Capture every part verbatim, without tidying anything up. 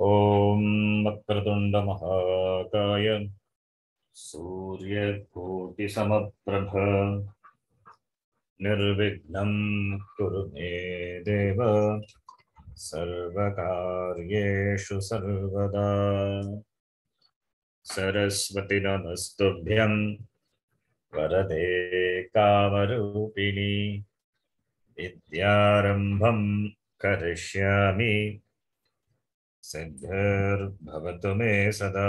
ॐ वक्रतुण्ड महाकाय सूर्यकोटिसमप्रभ निर्विघ्नं कुरु मे देव सर्वकार्येषु सर्वदा। सरस्वती नमस्तुभ्यं वरदे कामरूपिणी विद्यारम्भं करिष्यामि सिद्धिर्भवतु मे सदा।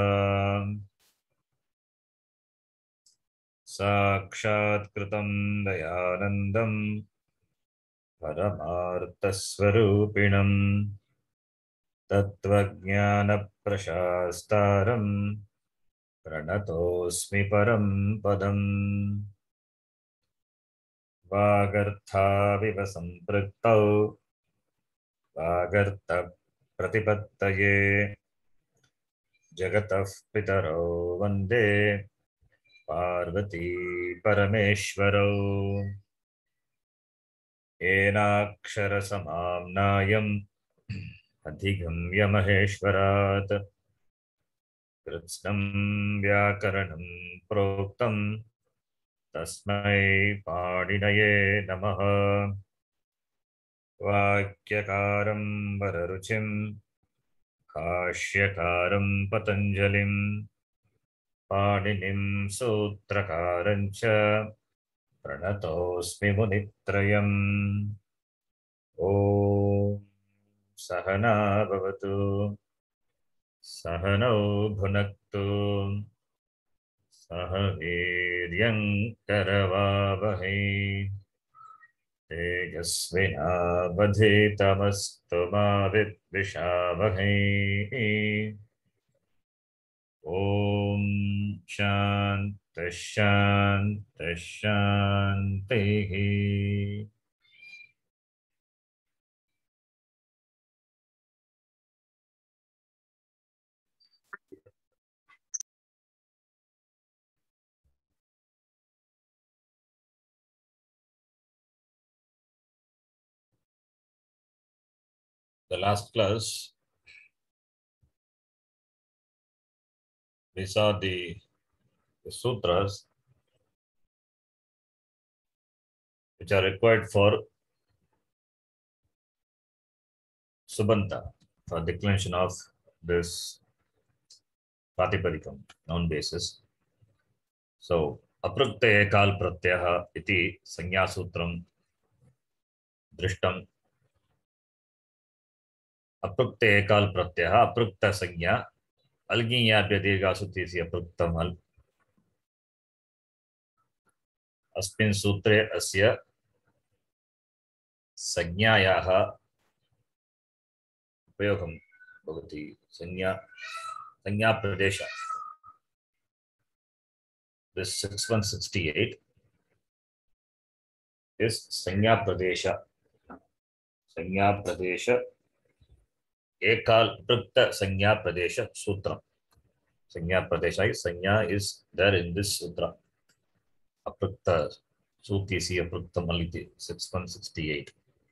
साक्षात्कृतं दयानन्दं परमार्थस्वरूपिणं तत्त्वज्ञानप्रशास्तारं प्रणतोऽस्मि परं पदम्। वागर्थाविव सम्पृक्तौ वागर्थप्रतिपत्तये जगतः पितरौ वन्दे पार्वती परमेश्वरौ। येनाक्षरसमाम्नायम् अधिगम्य महेश्वरात् कृत्स्नं व्याकरणं प्रोक्तं तस्मै पाणिनये नमः। वाक्यकारं वररुचिं भाष्यकारं पतञ्जलिं पाणिनिं सूत्रकारं च प्रणतोऽस्मि मुनित्रयम्। ॐ सहना भवतु सहनौ भुनक्तु सह वीर्यं करवावहै तेजस्विनावधीतमस्तु मा विद्विषावहै। ॐ शान्तिः शान्तिः शान्तिः। The last class we saw the, the sutras which are required for Subanta, for declension of this Pratipadikam, noun basis. So, aprukta ekal pratyaha iti sanya sutram drishtam. Aprukta ekal pratyaha, aprukta sanya, alginyabhya dirghasutisi apruktam al. अस्मिन् सूत्रे अस्य संज्ञायाः उपयोगं भवति। संज्ञा संज्ञा प्रदेश this sixty-one sixty-eight is संज्ञा प्रदेश संज्ञा प्रदेश एकाल पृक्त संज्ञा प्रदेश सूत्रम संज्ञा प्रदेश संज्ञा is there in this sutra aprukta sutisi apruktam aliti sixty-one sixty-eight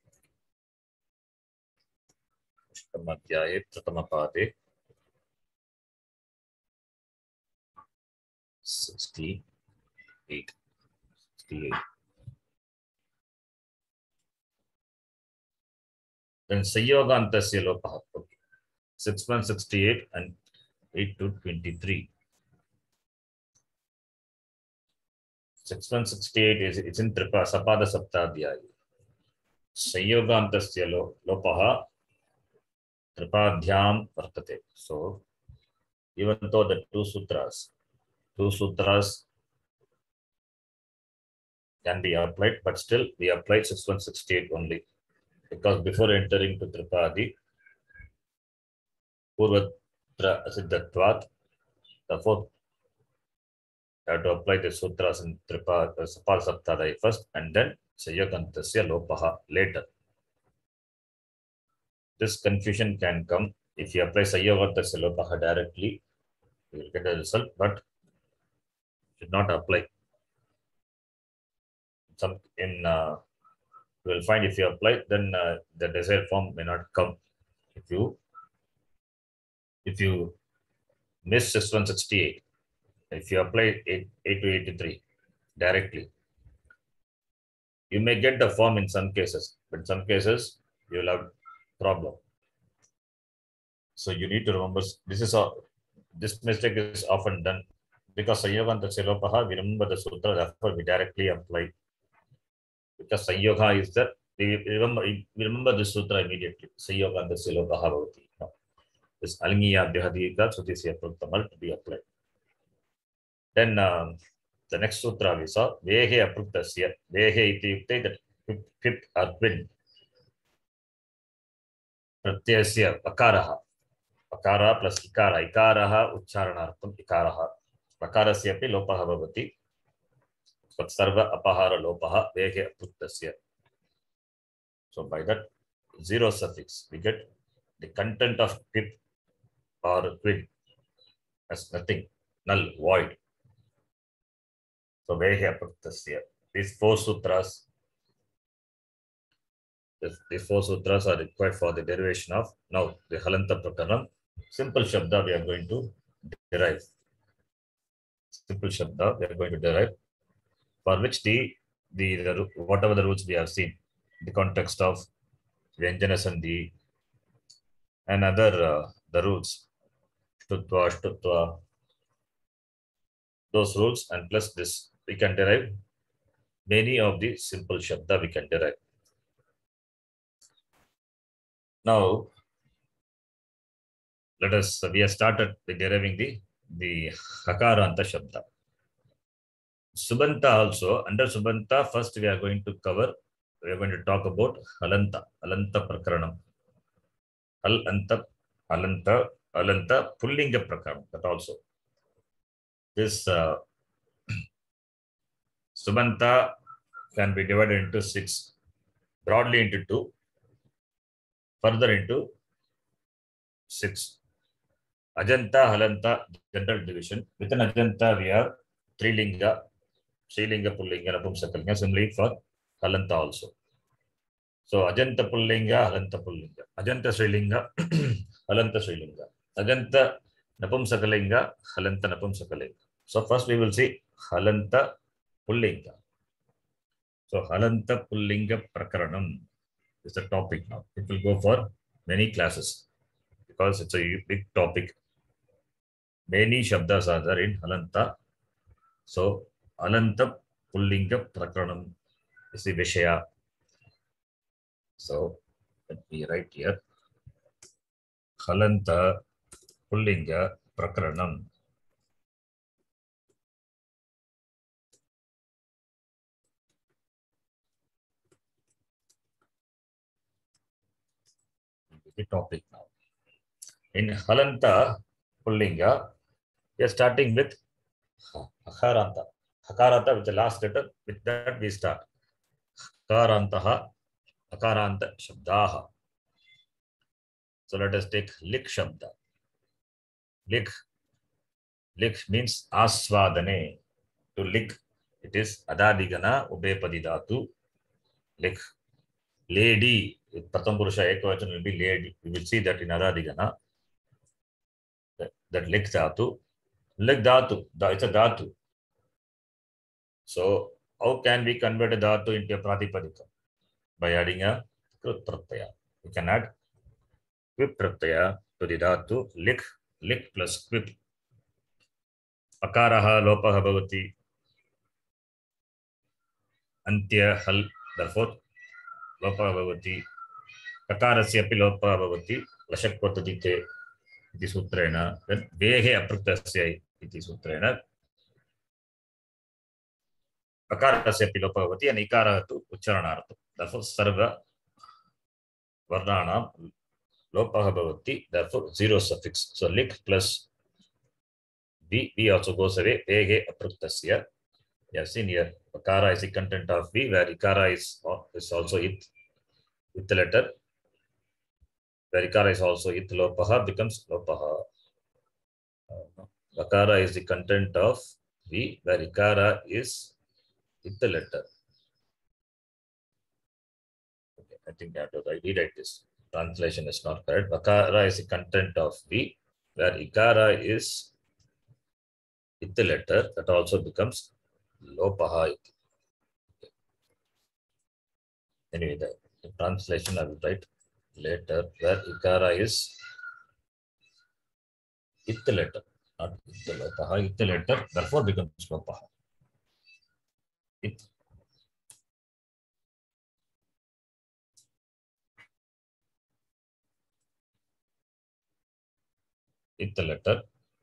अष्टमाध्याये प्रथमपादे sixty-eight sixty-eight. Then Sayogantasya Lopaha. Okay. sixty-one sixty-eight and eight to twenty-three. sixty-one sixty-eight is it's in Tripa Sapada Saptadhyaya. Sayogantasya Lopaha Tripadhyam Vartate. So even though the two sutras, two sutras can be applied, but still we apply sixty-one sixty-eight only. Because before entering to Tripadi, Purvatra Asiddhatvat, therefore, you have to apply the sutras in Tripadi, Sapal Saptadai first, and then Sayogantasya Lopaha later. This confusion can come if you apply Sayogantasya Lopaha directly, you will get a result, but should not apply. Some in uh, you will find if you apply, then uh, the desired form may not come. If you if you miss six one sixty-eight, if you apply eight two eighty-three directly, you may get the form in some cases, but in some cases you will have problem. So you need to remember this is a this mistake is often done because Sanyogantasya Lopaha, we remember the sutra, therefore we directly apply. Because Sanyoga is the we remember we remember the sutra immediately. Sanyogantasya Lopaha Bhavati. This Alingiya Bhyadika Sutisya Prutamal to be applied. Then um, the next sutra we saw Vehe Apruktasya. Vehe iti yukte, that fifth or twin. Pratyasya Akaraha. Akara plus Ikara. Ikaraha Uchcharanartham Ikaraha. Akarasya api Lopaha Bhavati. But Sarva Apahara Lopaha Vehe Apruktasya. So by that zero suffix, we get the content of pip or quid as nothing, null, void. So Vehe Apruktasya. These four sutras, these four sutras are required for the derivation of now the Halanta Prakaranam. Simple Shabda we are going to derive. Simple Shabda we are going to derive, for which the, the, the whatever the rules we have seen, the context of Vyanjana Sandhi and other uh, the rules, Shtutva, Shtutva, those rules, and plus this, we can derive many of the simple Shabda we can derive. Now, let us, we have started with deriving the, the Hakaranta Shabda. Subanta also, under Subanta, first we are going to cover, we are going to talk about Halanta, Halanta Prakaranam. Halanta, Halanta, Halanta, Pullinga Prakaranam, that also. This uh, Subanta can be divided into six, broadly into two, further into six. Ajanta, Halanta, general division. Within Ajanta, we have three linga, Srilinga, Pullinga, Napumsakalinga, similarly for Halanta also. So Ajanta Pullinga, Halanta Pullinga. Ajanta Srilinga, Halanta Srilinga. Ajanta Napumsakalinga, Halanta Napumsakalinga. So first we will see Halanta Pullinga. So Halanta Pullinga Prakaranam is the topic now. It will go for many classes because it's a big topic. Many Shabdas are there in Halanta. So Halanta Pullinga Prakaranam is the Vishaya. So let me write here. Halanta Pullinga Prakaranam. The topic now. In Halanta Pullinga, we are starting with Hakaranta. Hakaranta with the last letter, with that we start. Hakarantaha, Hakaranta Shabdaha. So let us take Lik Shabda. Lik. Lik means Aswadane. To lik, it is Adadigana Ubepadi Dhatu. Lik. Lady. Pratham Purusha Ekavachan will be lady. We will see that in Adadigana. That, that Lik Dhatu. Lik Dhatu. It's a Dhatu. So how can we convert a Dhatu into a Pratipadika? By adding a Krut Pratyaya. We can add Quip Pratyaya to the Dhatu. Lik. Lik plus Quip. Akaraha Lopaha Bhavati. Antya Hal. Therefore, Lopaha Bhavati. Kakarasya api Lopaha Bhavati. Lashakvatadite iti sutrena. Then Vehe Apruktasya iti sutrena. Akarasya api Lopaha Bhavati and Ikara tu Uchcharanartham. Therefore, Sarva Varnanam Lopaha Bhavati. Therefore, zero suffix. So, Lik plus V. V also goes away. Vehe Apruktasya. You have seen here, Akara is the content of V, where Ikara is, is also it with the letter. Where Ikara is also it, Lopaha becomes Lopaha. Uh, Akara is the content of V, where Ikara is with the letter. Okay, I think I have to rewrite this. Translation is not correct. Akara is the content of V, where ikara is with the letter, that also becomes lopaha. Anyway, the, the translation I will write later, where ikara is with the letter, not with the lopaha, with the letter, therefore becomes lopaha. It. With the letter,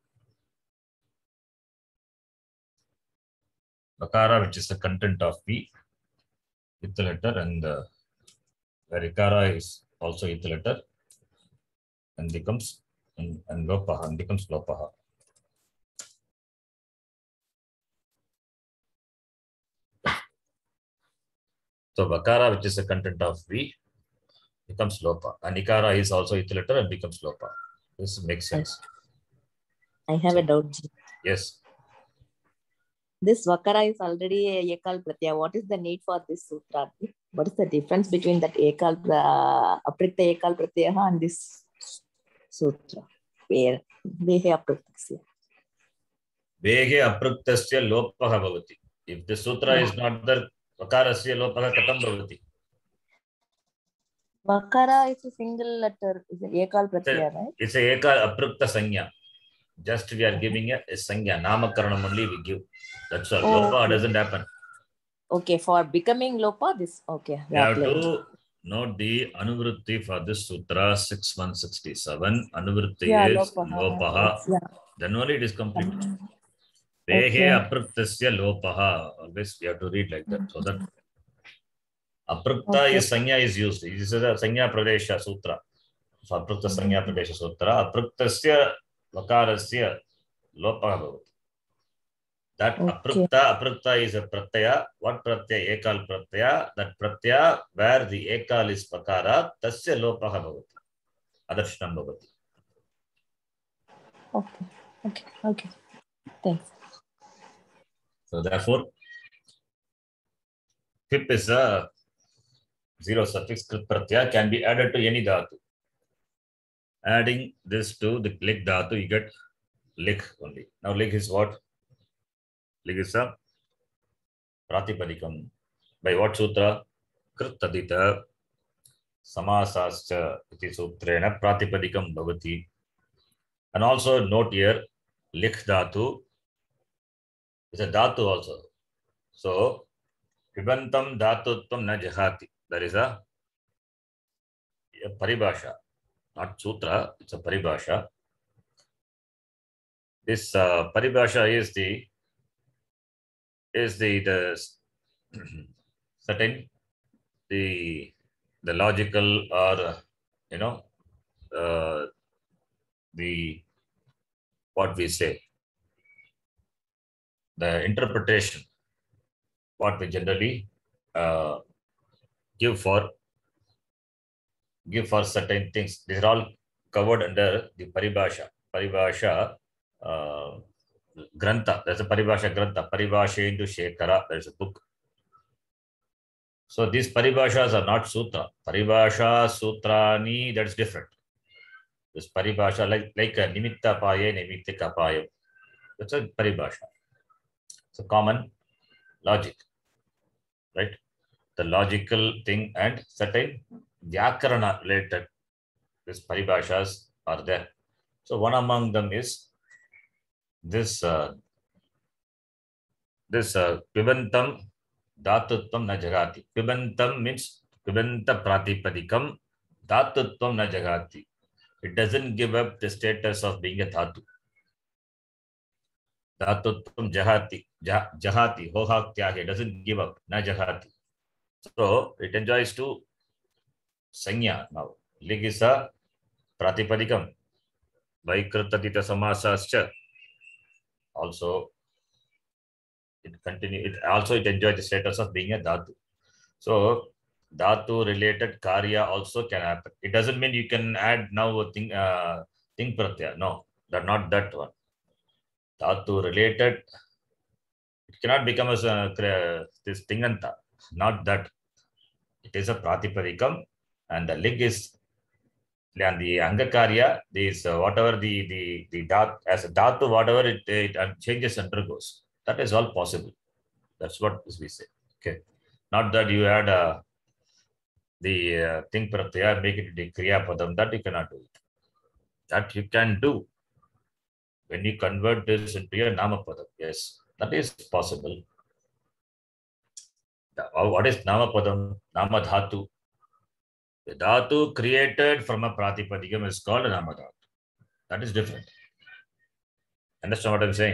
Vakara, which is the content of V, with the letter, and uh, where Ikara is also with the letter, and becomes and, and Lopaha, and becomes Lopaha. So Vakara, which is the content of V, becomes Lopa, and Ikara is also with the letter and becomes Lopa. This makes sense. I have so, a doubt. Yes. This Vakara is already a Ekal Pratyaya. What is the need for this sutra? What is the difference between that Ekal uh, Aprikta Ekal Pratyaya and this sutra? Where Vehe Apriktasya. Vehe Apriktasya Lopaha Bhavati. If the sutra yeah. is not there, Vakarasya Lopaha Katam Bhavati. Vakara is a single letter. Is an Ekal Pratyaya, right? It's a Ekal Aprikta Sanya. Just we are okay. giving a, a Sanya. Namakaranam only we give. That's all. Oh, Lopa okay. doesn't happen. Okay, for becoming Lopa, this, okay. You have to note the Anuvritti for this Sutra six one six seven. Anuvritti yeah, is Lopaha. Lopaha. Yeah. Then only it is complete. Vehe okay. Apriktasya Lopaha. Always we have to read like that. So that Aprikta okay. is Sanya is used. This is a Sanya Pradesha Sutra. So Aprikta Sanya Pradesha Sutra. Apriktasya Vakarasya Lopaha Bhavati. That okay. aprikta, aprikta is a pratyaya. What pratyaya? Ekal pratyaya. That pratyaya where the ekal is pakara, tasya lopaha bhavati. Adarshanam bhavati. Okay, okay, okay. Thanks. So therefore, pip is a zero suffix. Krit pratyaya can be added to any dhatu. Adding this to the lik dhatu, you get lik only. Now lik is what? Lik is a pratipadikam. By what sutra? Krit tadita samasascha iti sutrena pratipadikam bhavati. And also note here, lik dhatu is a dhatu also. So, pibantam dhatutvam na jahati. There is a, a paribhasha, not sutra, it's a paribhasha. This uh, paribhasha is the is the the certain the the logical or you know uh, the what we say the interpretation what we generally uh, give for give for certain things. These are all covered under the paribhasha paribhasha uh, grantha. There's a paribhasha grantha, Paribhashendu Shekhara. There's a book. So these paribhashas are not sutra. Paribhasha sutrani, that's different. This paribhasha like like a nimitta paye nimittika paye. That's a paribhasha. It's a common logic, right? The logical thing and certain vyakarana related these paribhashas are there. So one among them is this uh, this uh, pibantam dhatutvam na jagati. Pibantam means pibanta pratipadikam, dhatutvam na jagati. It doesn't give up the status of being a dhatu. Dhatutvam jahati, jah, jahati, hohaktyahi. It doesn't give up, na jahati. So it enjoys to sanya now. Ligisa pratipadikam. Vaikritatita samasascha. Also, it continue. It also it enjoys the status of being a dhatu. So dhatu related karya also can happen. It doesn't mean you can add now a thing uh, thing pratyaya. No, that not that one. Dhatu related. It cannot become as a this tinganta. Not that. It is a pratipadikam, and the lig is And the Angakarya, this uh, whatever the the the dat as a dhatu, whatever it, it changes undergoes, that is all possible. That's what we say. Okay, not that you add uh, the uh, thing pratyaya, make it the kriya padam. That you cannot do it. That you can do when you convert this into a nama padam. Yes, that is possible. What is nama padam? Nama dhatu. The dhatu created from a pratipadikam is called a nama dhatu. That is different. Understand what I'm saying?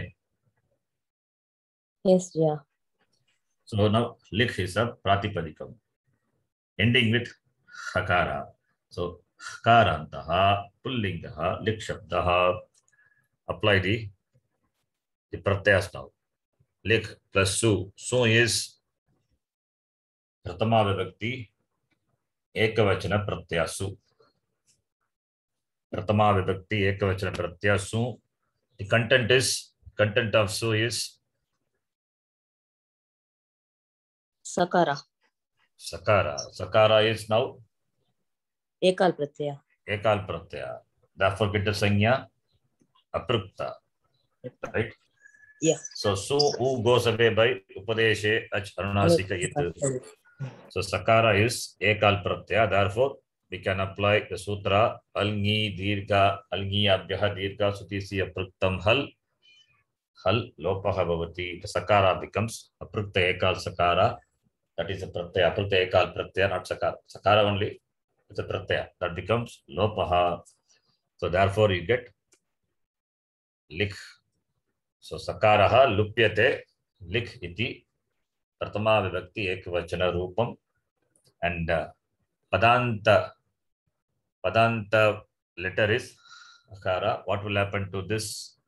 Yes, yeah. So now likh is a pratipadikam ending with hakara. So hakarantaha pullingaha likh shabdaha. Apply the the pratyas now. Likh plus su. Su is pratama vibhakti ekavachana pratyasu. Pratama vibhakti ekavachana pratyasu. The content is content of su is Sakara. sakara. Sakara is now Ekal pratyaya. ekal pratyaya. Therefore, get the sanya aprukta. Right? Yeah. So su u goes away by upadeshe ach arunasika it. So sakara is ekal pratyaya. Therefore, we can apply the sutra alngi dirgha alngi abhyah dirgha sutisi apruktam hal hal lopaha bhavati. The sakara becomes aprukta ekal sakara. That is a pratyaya. Pratyaya ekal pratyaya, not sakara. Sakara only. It's a pratyaya. That becomes lopaha. So therefore you get likh. So sakaraha lupyate likh iti pratama vibhakti ekvachana rupam. And uh, padanta padanta letter is hakara. What will happen to this?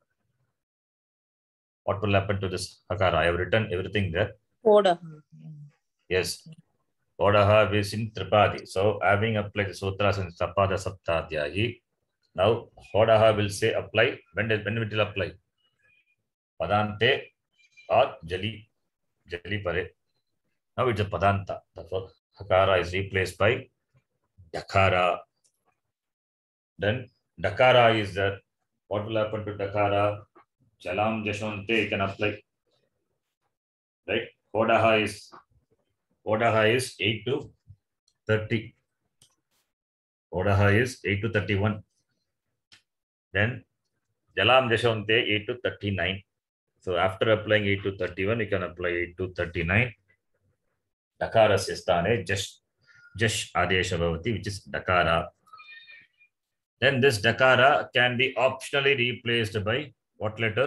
What will happen to this hakara? I have written everything there. Poda. Yes. Podaha is in tripadi. So having applied the sutras in sapada saptadhyayi, now podaha will say apply. When, does, when it will apply? Padante or jali. Jali pare. Now it's a padanta. Therefore, hakara is replaced by dakara. Then dakara is that. What will happen to dakara? Jalam jashonte you can apply. Right? Podaha is Podaha is eight to thirty. Podaha is eight to thirty-one. Then Jalam Jashonte eight to thirty-nine. So after applying eight to thirty-one, you can apply eight to thirty-nine. Dakara sistane Jash Jash Adesha Bhavati, which is Dakara. Then this Dakara can be optionally replaced by what letter?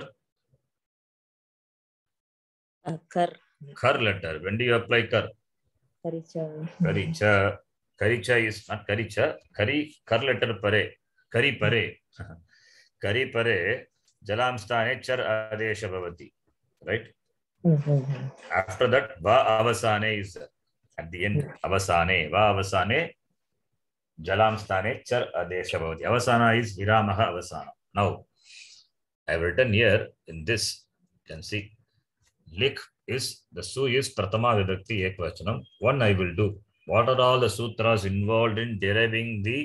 Uh, kar. Kar letter. When do you apply kar? Karicha. Karicha. Karicha is not Karicha. Kari, kar letter pare. Kari pare. Kari pare. Jalam sthane char adesha bhavati. Right? Mm-hmm. After that, va avasane is at the end. Avasane. Va avasane. Jalam sthane char adesha bhavati. Avasana is viramaha avasana. Now, I have written here in this, you can see, likh is, the su is pratama vibhakti ekvachanam. One I will do. What are all the sutras involved in deriving the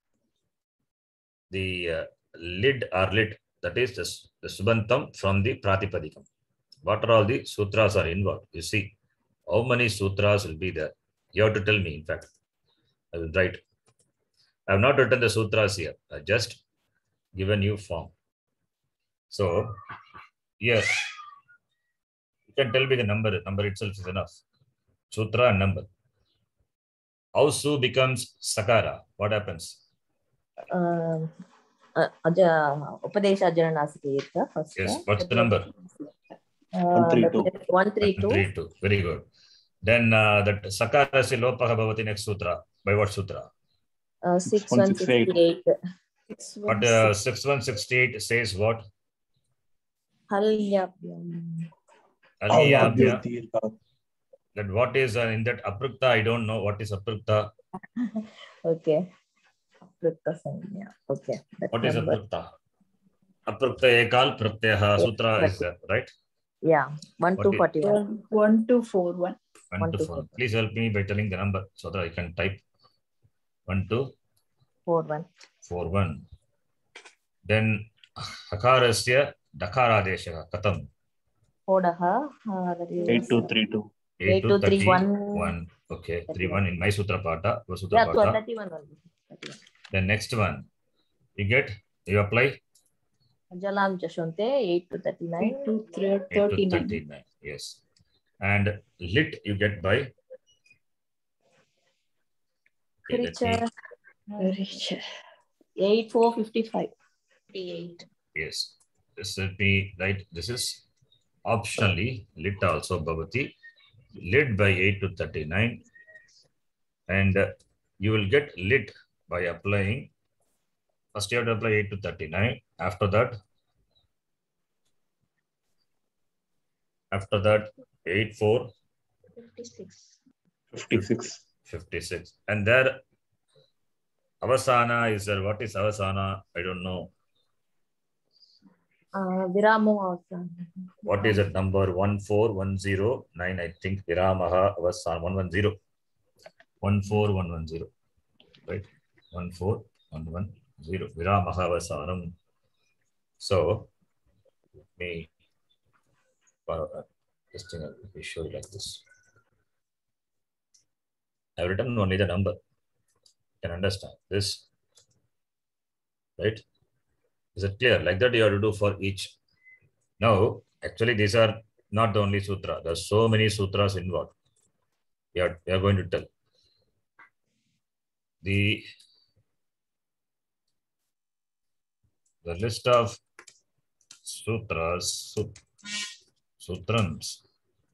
the uh, lid or lit, that is the, the subantam from the pratipadikam? What are all the sutras are involved? You see, how many sutras will be there? You have to tell me, in fact. I will write. I have not written the sutras here. I just given you form. So, yes. You can tell me the number. Number itself is enough. Sutra and number. How su becomes sakara? What happens? Uh, uh, aja, Upadesha Ajananasika first. Yes. What's the number? Uh, one three two. one three two. one three two. Very good. Then uh, that sakara se lopaha bhavati next sutra. By what sutra? Uh, six one six eight. But uh, six one six eight says what? Halyabhyam. Halyabhya. That what is uh, in that aprukta? I don't know what is aprukta. Okay. Aprukta sanya. Okay. That What is number. aprukta? Aprukta ekal pratyaha sutra is there, right? Yeah. One What two is- forty one. One two four one. One to four. Please help me by telling the number so that I can type. One to four one. four one. Then Hakarasya Dakaradesha Katam. Hodaha. Uh, that is eight two three two. eight eight to two three one. thirty-one. Okay, three one in my Sutra Pata. Sutra Yeah, Pata. thirty-one only. thirty-one. The next one, you get, you apply Jalam Jashonte, eight to thirty-nine. eight to eight to thirty-nine. thirty-nine. Yes. And lit you get by. Okay, let me, Richa. eight four fifty-five. eight. yes. This will be right. This is optionally lit also bhavati. Lit by eight to thirty-nine. And uh, you will get lit by applying. First you have to apply eight to thirty-nine. After that, after that, eight four fifty-six. fifty-six. fifty-six. And there, Avasana is there. What is Avasana? I don't know. Uh, Viramu also. What is it number? one four one zero nine, I think. Viramaha Avasana one one zero. one four one one zero. Right? one four one one zero. Viramaha Avasanam. So, let me, uh, this thing will be show you like this. I've written only the number. You can understand this. Right? Is it clear? Like that you have to do for each. Now, actually, these are not the only sutra. There are so many sutras involved. We are, we are going to tell. The, the list of sutras, sut, sutrams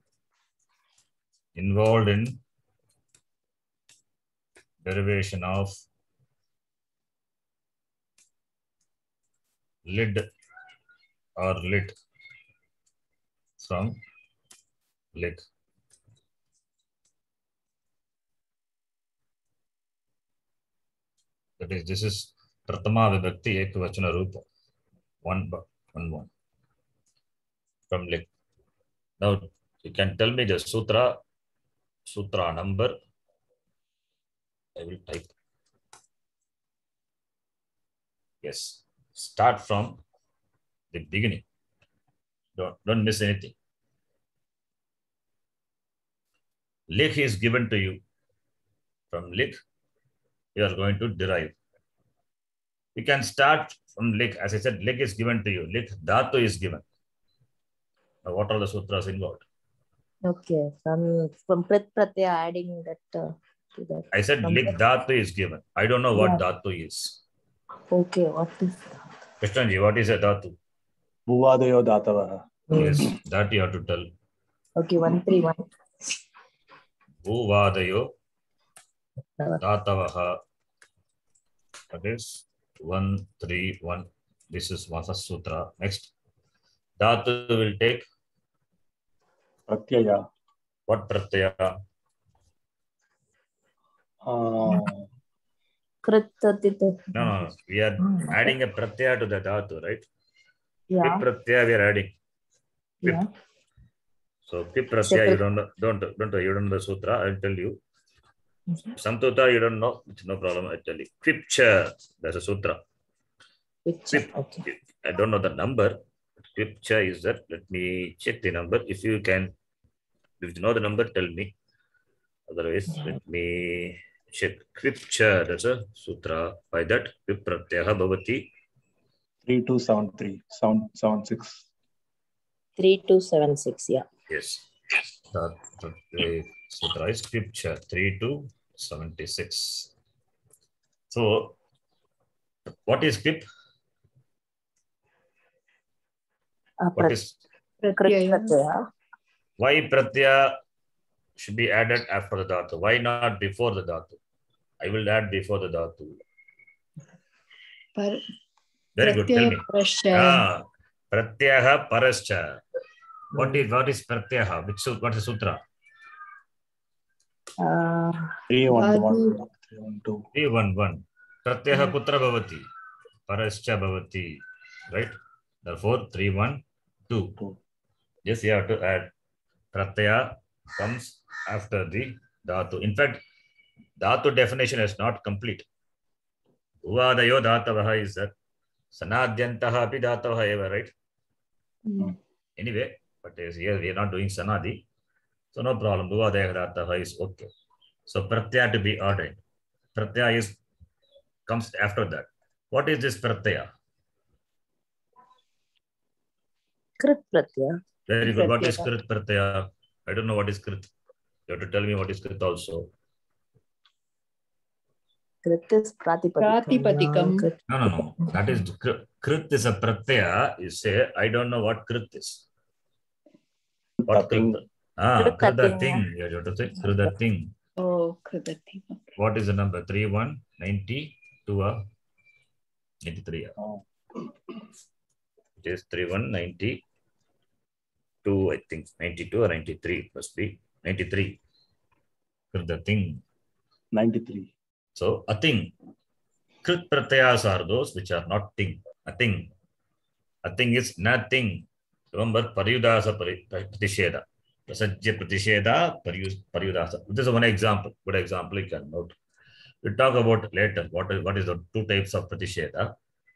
involved in derivation of lid or lit from lit. That is, this is Pratama Vibhakti Ekvachana Rupa. One, one, one. From lit. Now, you can tell me the sutra, sutra number. I will type. Yes. Start from the beginning. Don't, don't miss anything. Lik is given to you. From lik, you are going to derive. You can start from lik. As I said, lik is given to you. Lik dhatu is given. Now, what are the sutras involved? Okay, from from Prit Pratyaya adding that uh, to that. I said From lik Prit- dhatu is given. I don't know what Yeah. dhatu is. Okay, what is that? Krishnaji, what is a dhatu? Bhuvadayo datavaha. Yes, that you have to tell. Okay, one three one. Bhuvadayo Datavaha. That is one, three, one. This is Vasa Sutra. Next. Dhatu will take Pratyaya. what pratyaya? Uh, Krit Tita. No, no, we are adding a pratyaya to the dhatu, right? Yeah, Pip pratyaya we are adding. Pip. yeah. So pip pratyaya, you Separate. don't know, don't, don't, you don't know the sutra, I'll tell you. Mhm. Samtuta, you don't know, it's no problem, I'll tell you. Pipcha, that's a sutra. Picture. Pip. Okay. I don't know the number. Pipcha is that. Let me check the number. If you can, if you know the number, tell me. Otherwise, Yeah. let me check. Pipcha, that's a sutra. By that, pip pratyaha bhavati. three two seven three. seven six. Three two seven six. Yeah. Yes. That, that the sutra is pipcha, three two seventy six. So, what is pip? Uh, What is, Krit Pratyaya. Pratyaya. why pratyaya should be added after the dhatu? Why not before the dhatu? I will add before the dhatu. Par Very good. Tell me. Pratyaya. Ah, pratyaha parascha. What is what is pratyaha? Which su- what is sutra? Uh, three one Dhatu. one. three one two. three one one. Pratyaha Yeah. kutra bhavati? Parascha bhavati. Right? Therefore, three one two. Two. Yes, you have to add. Pratyaya comes after the dhatu. In fact, dhatu definition is not complete. Uvadayo dhatavah is that. Sanadyantaha api dhatavah eva, right? Mm. Anyway, but here we are not doing sanadi. So no problem. Uvadayo dhatavah is okay. So pratyaya to be ordained. Pratyaya is comes after that. What is this pratyaya? Krit pratyaya. Very good. What is Pratyaya. krit pratyaya? I don't know what is krit. You have to tell me what is krit also. Krit is pratipadikam. Pratipadikam. Krit- No, no, no. That is krit, krit is a pratyaya. You say, I don't know what krit is. What Nothing. krit? Ah, Krit krit the nothing. thing. You have to say krit the thing. Oh, Kridati. Okay. What is the number? three one ninety-two or ninety-three? Oh. It is three one ninety-two, I think. ninety-two or ninety-three. It must be ninety-three. Krit the thing. ninety-three. So, a thing. Krit pratyayas are those which are not thing. A thing. A thing is nothing. Remember, paryudasa pratisheda. Prasajya pratisheda, paryudasa. This is one example. Good example you can note. We'll talk about later. What is, what is the two types of pratisheda?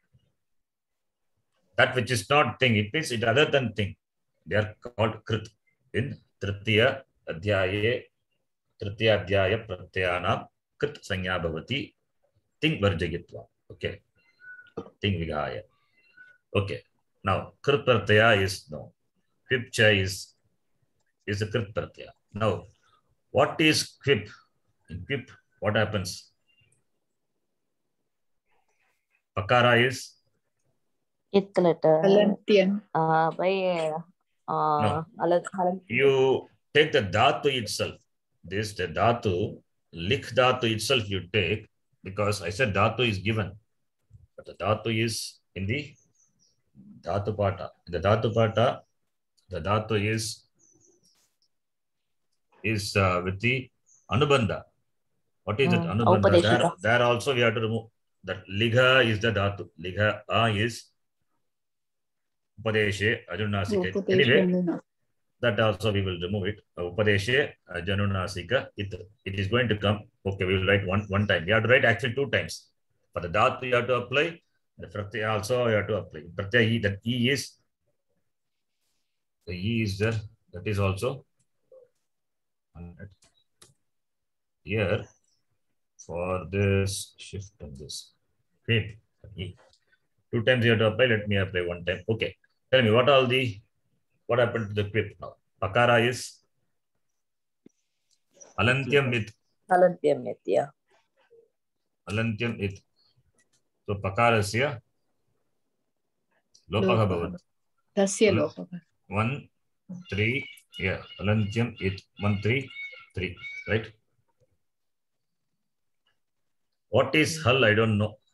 That which is not thing, it means it other than thing. They are called krit. In Tritiya Adhyaye, Tritiya Adhyaya Pratyayana Krit Sanya Bhavati Ting Varjayitva. Okay. Ting Vigaya. Okay. Now, Krit Pratyaya is no. Kvipcha is, is a Krit Pratyaya. Now, what is Kvip? In Kvip, what happens? Pakara is? Eighth letter. Alantyam. Uh, by uh, No. Alan- Alan- You take the dhatu itself. This, the dhatu, lik dhatu itself you take, because I said dhatu is given. But the dhatu is in the dhatu pata. In the dhatu pata, the dhatu is, is uh, with the anubandha. What is that Mm, anubandha? There, Aupadeshika. there also we have to remove. That ligha is the dhatu. Ligha a is upadeshe ajunasika. Anyway, Upateshana. that also we will remove it. Upadeshe janunasika. It, it is going to come. Okay, we will write one, one time. You have to write actually two times. For the dhatu you have to apply. The pratyaya also you have to apply. Pratyaya, that E is, the E is there. That is also here for this shift and this. Great. E. Two times you have to apply. Let me apply one time. Okay. Tell me what all the, what happened to the quip now? Pakara is alantyam with Alantyam Nitya. alantyam it. So pakarasya lopaha bhavat. Tasya lopaha. One, three, yeah. Alantyam it. One, three, three. Right? What is hal? I don't know.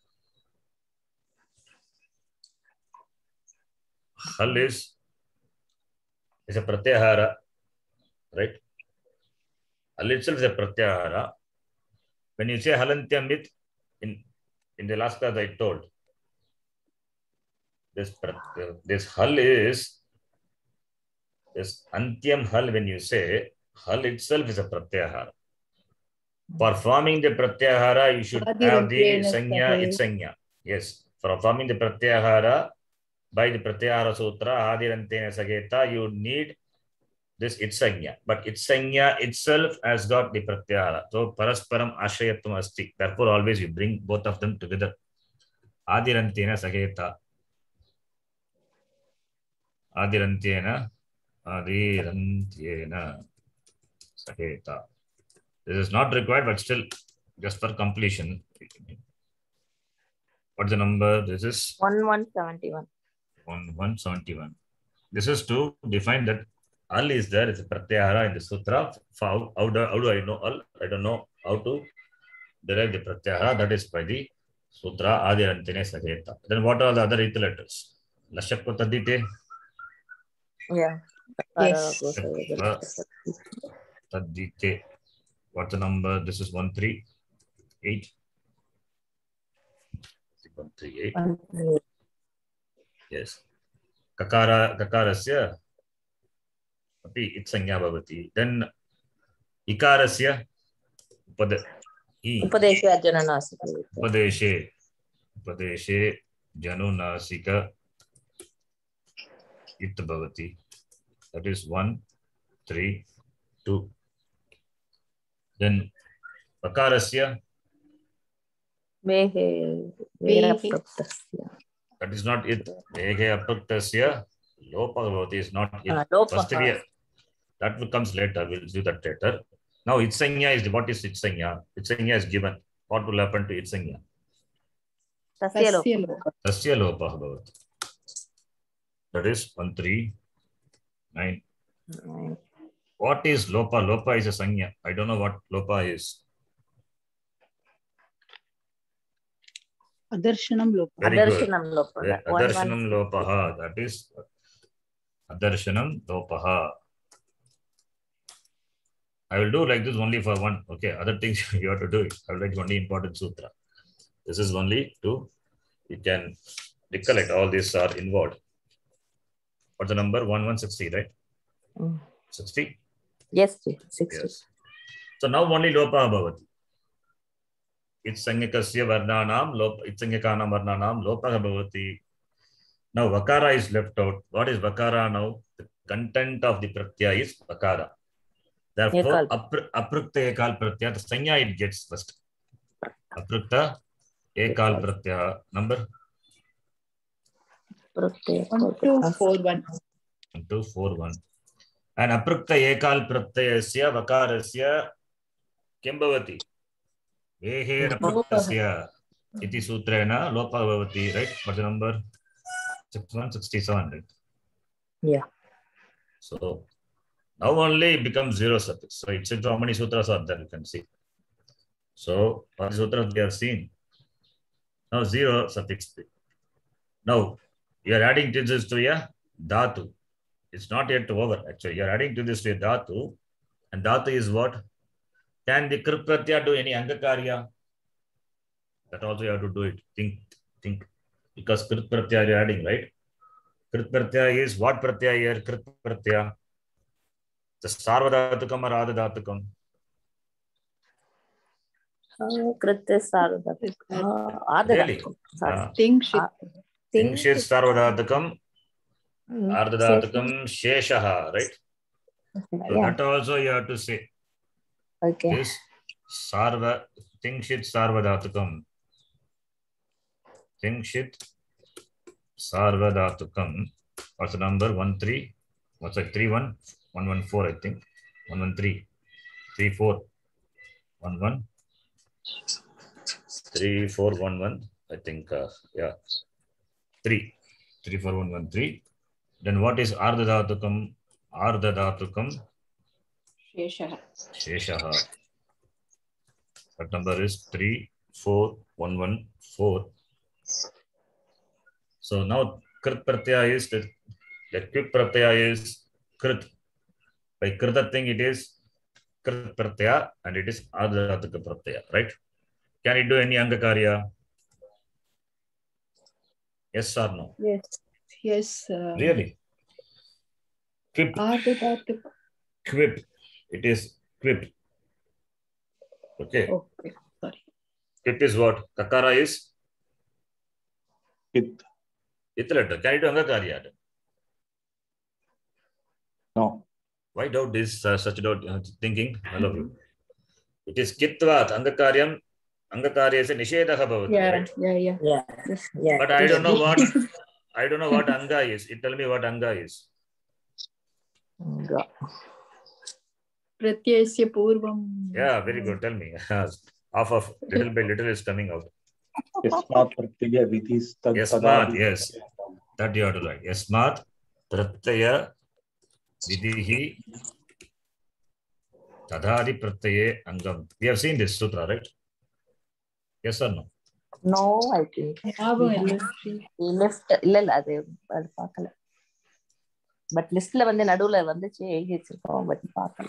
Hal is, is a pratyahara. Right? Hal itself is a pratyahara. When you say halantyam mit, in, in the last class I told, this, this hal is, this antyam hal, when you say, hal itself is a pratyahara. For forming the pratyahara, you should have the sanya, it sanya. Yes. For forming the pratyahara, by the pratyahara sutra, adirantena sageta, you need this itsanya. But itsanya itself has got the pratyahara. So parasparam ashrayatvam asti. Therefore, always you bring both of them together. Adirantena sageta. Adirantena. Adirantena sageta. This is not required, but still, just for completion. What's the number? This is One one seventy one. one one seventy-one. This is to define that al is there. It's a pratyahara in the sutra. How, how, do, how do I know al? I don't know how to derive the pratyahara. That is by the sutra adirantene sageta. Then what are the other eight letters? Lashakva tadite. Yeah. Yes. Tadite. What's the number? This is one three eight. one three eight. Yes. Kakara, kakarasya api itsanya bhavati. Then ikarasya upad, I. Upadesha Jananasika. Upadeshe. Padeshe Janunasika It Bhavati. That is one, three, two. Then Vakarasya, Vehe Verapraptasya. that is not it. Vehe Apaktasya Lopa Bhavati is not it. Ah, Lopaha. First we are, that will comes later. We'll do that later. Now Itsanya is what is Itsanya? Itsanya is given. What will happen to Itsanya? Tasya Tasya Lopaha. lopa. Tasya Lopa Bhavati. That is one, three, nine. Mm. What is Lopa? Lopa is a Sanya. I don't know what Lopa is. Adarshanam lopa. Very good. Adarshanam Lopaha. Yeah, One, one, Adarshanam Lopaha. That is Adarshanam Lopaha. I will do like this only for one. Okay, other things you have to do it. I will write only important sutra. This is only to, you can recollect all these are involved. What's the number? one one sixty, right? Mm. sixty? Yes, sixty. Yes. So now only Lopa Bhavati. Itsanyakasya Varnanam, Lopa, Itsanyakanam Varnanam, Lopa Bhavati. Now Vakara is left out. What is Vakara now? The content of the Pratyaya is Vakara. Therefore, Ekal. apr Aprukta Ekal Pratyaya, the Sanya it gets first. Aprukta Ekal Ekal. Pratyaya. Number? Pratyaya. One two four one. one two four one. And Aprukta Ekal Pratyayasya Vakarasya Kimbhavati. Vehe Apruktasya Iti Sutrena Lopa Bhavati, right? What's the number? sixty-one sixty-seven, right? Yeah. So now only it becomes zero suffix. So it's how many sutras are there, you can see. So what sutras we have seen? Now zero suffix. Now you are adding to this to a dhatu. It's not yet over actually. You are adding to this to a dhatu. And dhatu is what? Can the Krit Pratyaya do any Angakarya? That also you have to do it. Think, think. Because Krit Pratyaya you are adding, right? Krit Pratyaya is what Pratyaya here? Krit Pratyaya. The Sarvadhatukam or Adhadhatukam? Kritya Sarvadhatukam. Really? Adhadhatukam. Sorry. Ah. Tingshit. Tingshit Sarvadhatukam, Mm, Ardhadhatukam, Sheshaha, right? So Yeah. that also you have to say. Okay. This Sarva, Tingshit Sarvadhatukam. Tingshit Sarvadhatukam. What's the number? one three. What's like three one? one one four, I think. one one three. three four. one one. three four one one. I think, uh, yeah. three. three four one one three. Then what is Ardhadhatukam? Ardhadhatukam. Sheshaha. Sheshaha. That number is three four one one four. So now Krit Pratyaya is the, the Krit Pratyaya is Krit. By Krita thing it is Krit Pratyaya and it is Ardhadhatuka Pratyaya, right? Can it do any Angakarya? Yes or no? Yes. Yes. Uh, Really? Quip. Ardhadhatuk. Quip. It is quip. Okay. Okay. Sorry. Quip is what? Kakara is It. It letter. Can it do Angakarya? No. Why doubt this? Uh, such doubt uh, thinking? I love you. It is Kitvat. Angakaryam. Angakarya is a Nishedha Bhavati, Yeah. right? Yeah. Yeah. Yeah. Yes. Yeah. But I don't know what I don't know what Anga is. It tell me what Anga is. Yeah. Pratyayasya purvam. Yeah, very good. Tell me. Half of little by little is coming out. Yasmat Pratyaya Vidhis tad Yasmat, tadadi. yes. That you have to write. Yasmat Pratyaya Vidhihi Tadhari Pratyaye Angam. We have seen this sutra, right? Yes or no? No, I think. ஞாபகம் இல்லை. Left இல்ல இல்ல அது அது பார்க்கல. But லிஸ்ட்ல வந்து நடுவுல வந்துச்சு எழுதி வச்சிருக்கோம் பட் பார்க்கல.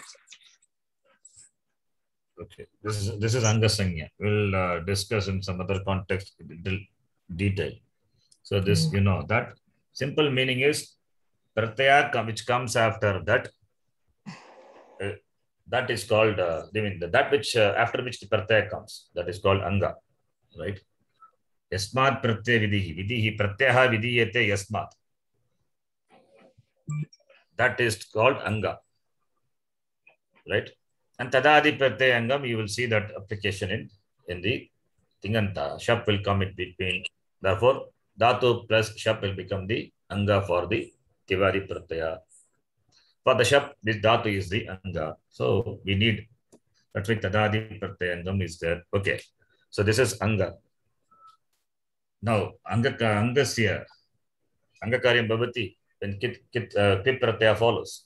Okay. This is this is Anga Sanya. We'll uh, discuss in some other context in detail. So this, Mm. you know, that simple meaning is Pratyaya com- which comes after that. Uh, that is called, uh, I mean, that which uh, after which the Pratyaya comes. That is called Anga, right? Yasmat pratyaya vidihi. Vidihi pratyaha vidiyate yasmat. That is called anga. Right? And tadadi pratyayangam, you will see that application in, in the tinganta. Shap will come in between. Therefore, dhatu plus shap will become the anga for the tivari pratyaya. For the shap, this dhatu is the anga. So we need, that's why tadadi pratyayangam is there. Okay. So this is anga. Now, anga angasya, anga karyam bhavati, when kit, kit, uh, kit pratyaya follows.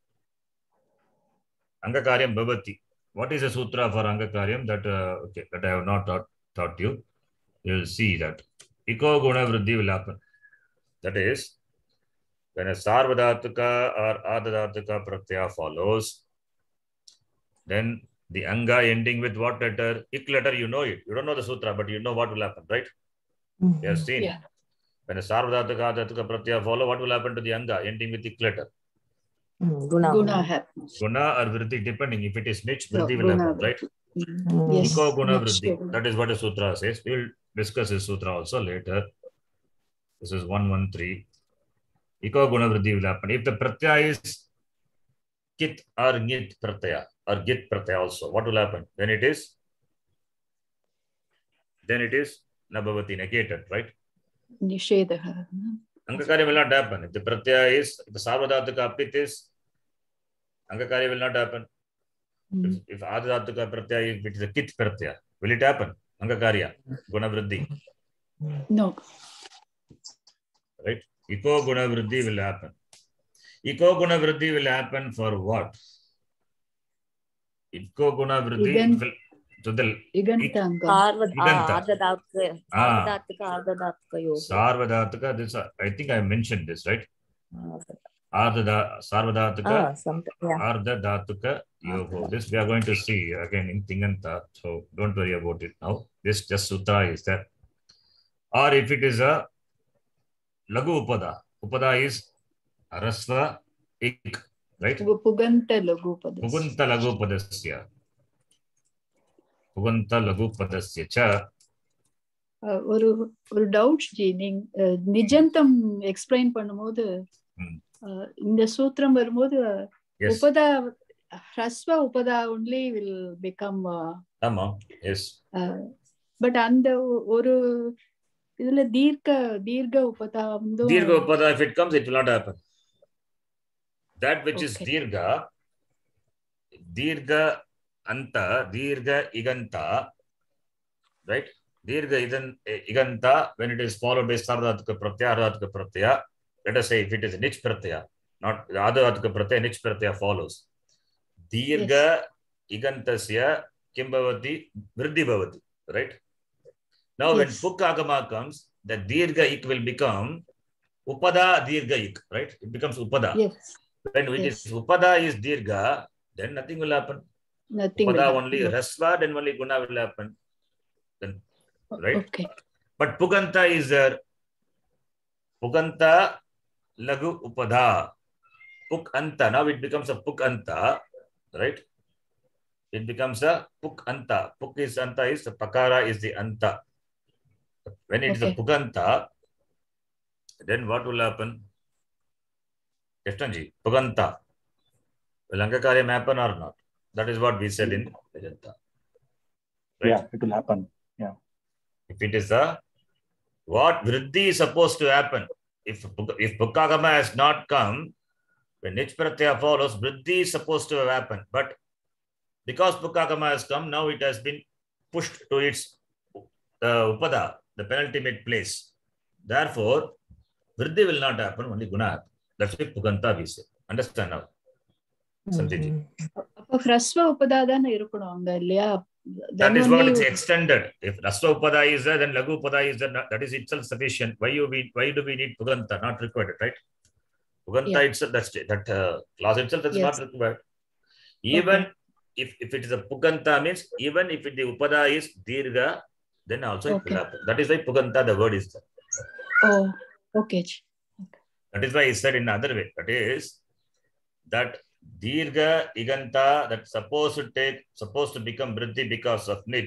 Anga karyam bhavati. What is the sutra for anga karyam? That, uh, okay, that I have not taught, taught you. You will see that. Iko guna vriddhi will happen. That is, when a sarvadhatuka or adadhatuka pratyaya follows, then the anga ending with what letter? Ik letter, you know it. You don't know the sutra, but you know what will happen, right? Mm-hmm. You have seen. Yeah. When a sarvadhatuka adadhatuka pratyaya follow, what will happen to the anga ending with ik letter? Mm, Guna. Guna happens. Guna or vriddhi, depending. If it is nich, No, vriddhi will guna happen, right? Mm, Yes. Iko guna next vriddhi. level. That is what the sutra says. We will discuss this sutra also later. This is one one three. Iko guna vriddhi will happen. If the pratyaya is kit or ngit pratyaya or git pratyaya also, what will happen? Then it is, then it is nabhavati, negated, right? Nishedha. Angakarya will not happen. If the pratyaya is, if the sarvadhatuka apit is, angakarya will not happen. Mm. If, if adadhatuka pratyaya, if it is a kit pratyaya, will it happen? Angakarya, guna vriddhi, No. right? Iko guna vriddhi will happen. Iko guna vriddhi will happen for what? Iko guna vriddhi Igan- will, to the Igantangam. Iganta. Ardhadhatuka. Ah. Ardhadhatuka. Ardhadhatuka yoga. sarvadhatuka, this, I think I mentioned this, right? Ardha, sarvadhatuka, Ah, something. Yeah. Ardha Dhatuka Yoga. This we are going to see again in Tinganta, so don't worry about it now. This just sutra is there. Or if it is a Lagu Upada, Upada is Rasva Ik, right? Puganta Lagupadas. Pugunta Lagu Padasya. Pugunta Lagu Padasya Cha. Uh, ஒரு ஒரு doubt ji நீங்க uh, நிஜந்தம் explain பண்ணும்போது Hmm. uh, இந்த சூத்திரம் வரும்போது Yes. உபதா ஹ்ரஸ்வ உபதா only will become Ama. Yes. But அந்த ஒ- ஒரு இதுல தீர்க்க தீர்க்க உபதா வந்து Dirgha Upada, if it comes, it will not happen. That which is Okay. Dirgha, Dirgha Anta, Dirgha Iganta, right? Dirgha idan, Iganta, when it is followed by Sarvadhatuka Pratyaya, Ardhatuka Pratyaya, let us say if it is a Nich Pratyaya, not Ardhatuka Pratyaya, Nich Pratyaya follows. Dirgha Igantasya Kimbhavati Vriddhi Bhavati, right? Now when Yes. Pukagama comes, the Dirgha Ik will become Upada Dirgha Ik, right? It becomes Upada. yes When it Yes. is Upada is Dirgha, then nothing will happen. nothing will Upada happen. only Rasva, then only Guna will happen. Then, right? Okay. But Puganta is there. Puganta Lagu Upada. Pukanta. Now it becomes a Pukanta, right? It becomes a Pukanta. Puk is Anta is the Pakara is the Anta. When it is a Okay. Puganta, then what will happen? Yashtanji, Puganta. Will Angakaryam happen or not? That is what we said in Ajanta. Right? Yeah, it will happen. If it is a, what Vriddhi is supposed to happen? If, if Pukagama has not come, when Nich Pratyaya follows, Vriddhi is supposed to have happened. But because Pukagama has come, now it has been pushed to its uh, Upada, the penultimate place. Therefore, Vriddhi will not happen, only Guna happen. That's why Puganta we say. Understand now? Santiji. அப்ப ஹ்ரஸ்வ உபதா தானே இருக்கணும் அங்க இல்லையா? That Then is what only it's extended. If Rasva Upada is there, then Lagu Upada is there. That is itself sufficient. Why you we, why do we need Puganta? Not required, right? Puganta Yeah. itself, that's that uh, clause itself, that's Yes. not required. Even if, if it is a Puganta means, even if it, the Upada is Dirgha, then also it will Okay. happen. That is why Puganta, the word is there. Oh, okay. That is why he said in another way. That is that Dirgha Iganta, that's supposed to take, supposed to become Vriddhi because of Nich.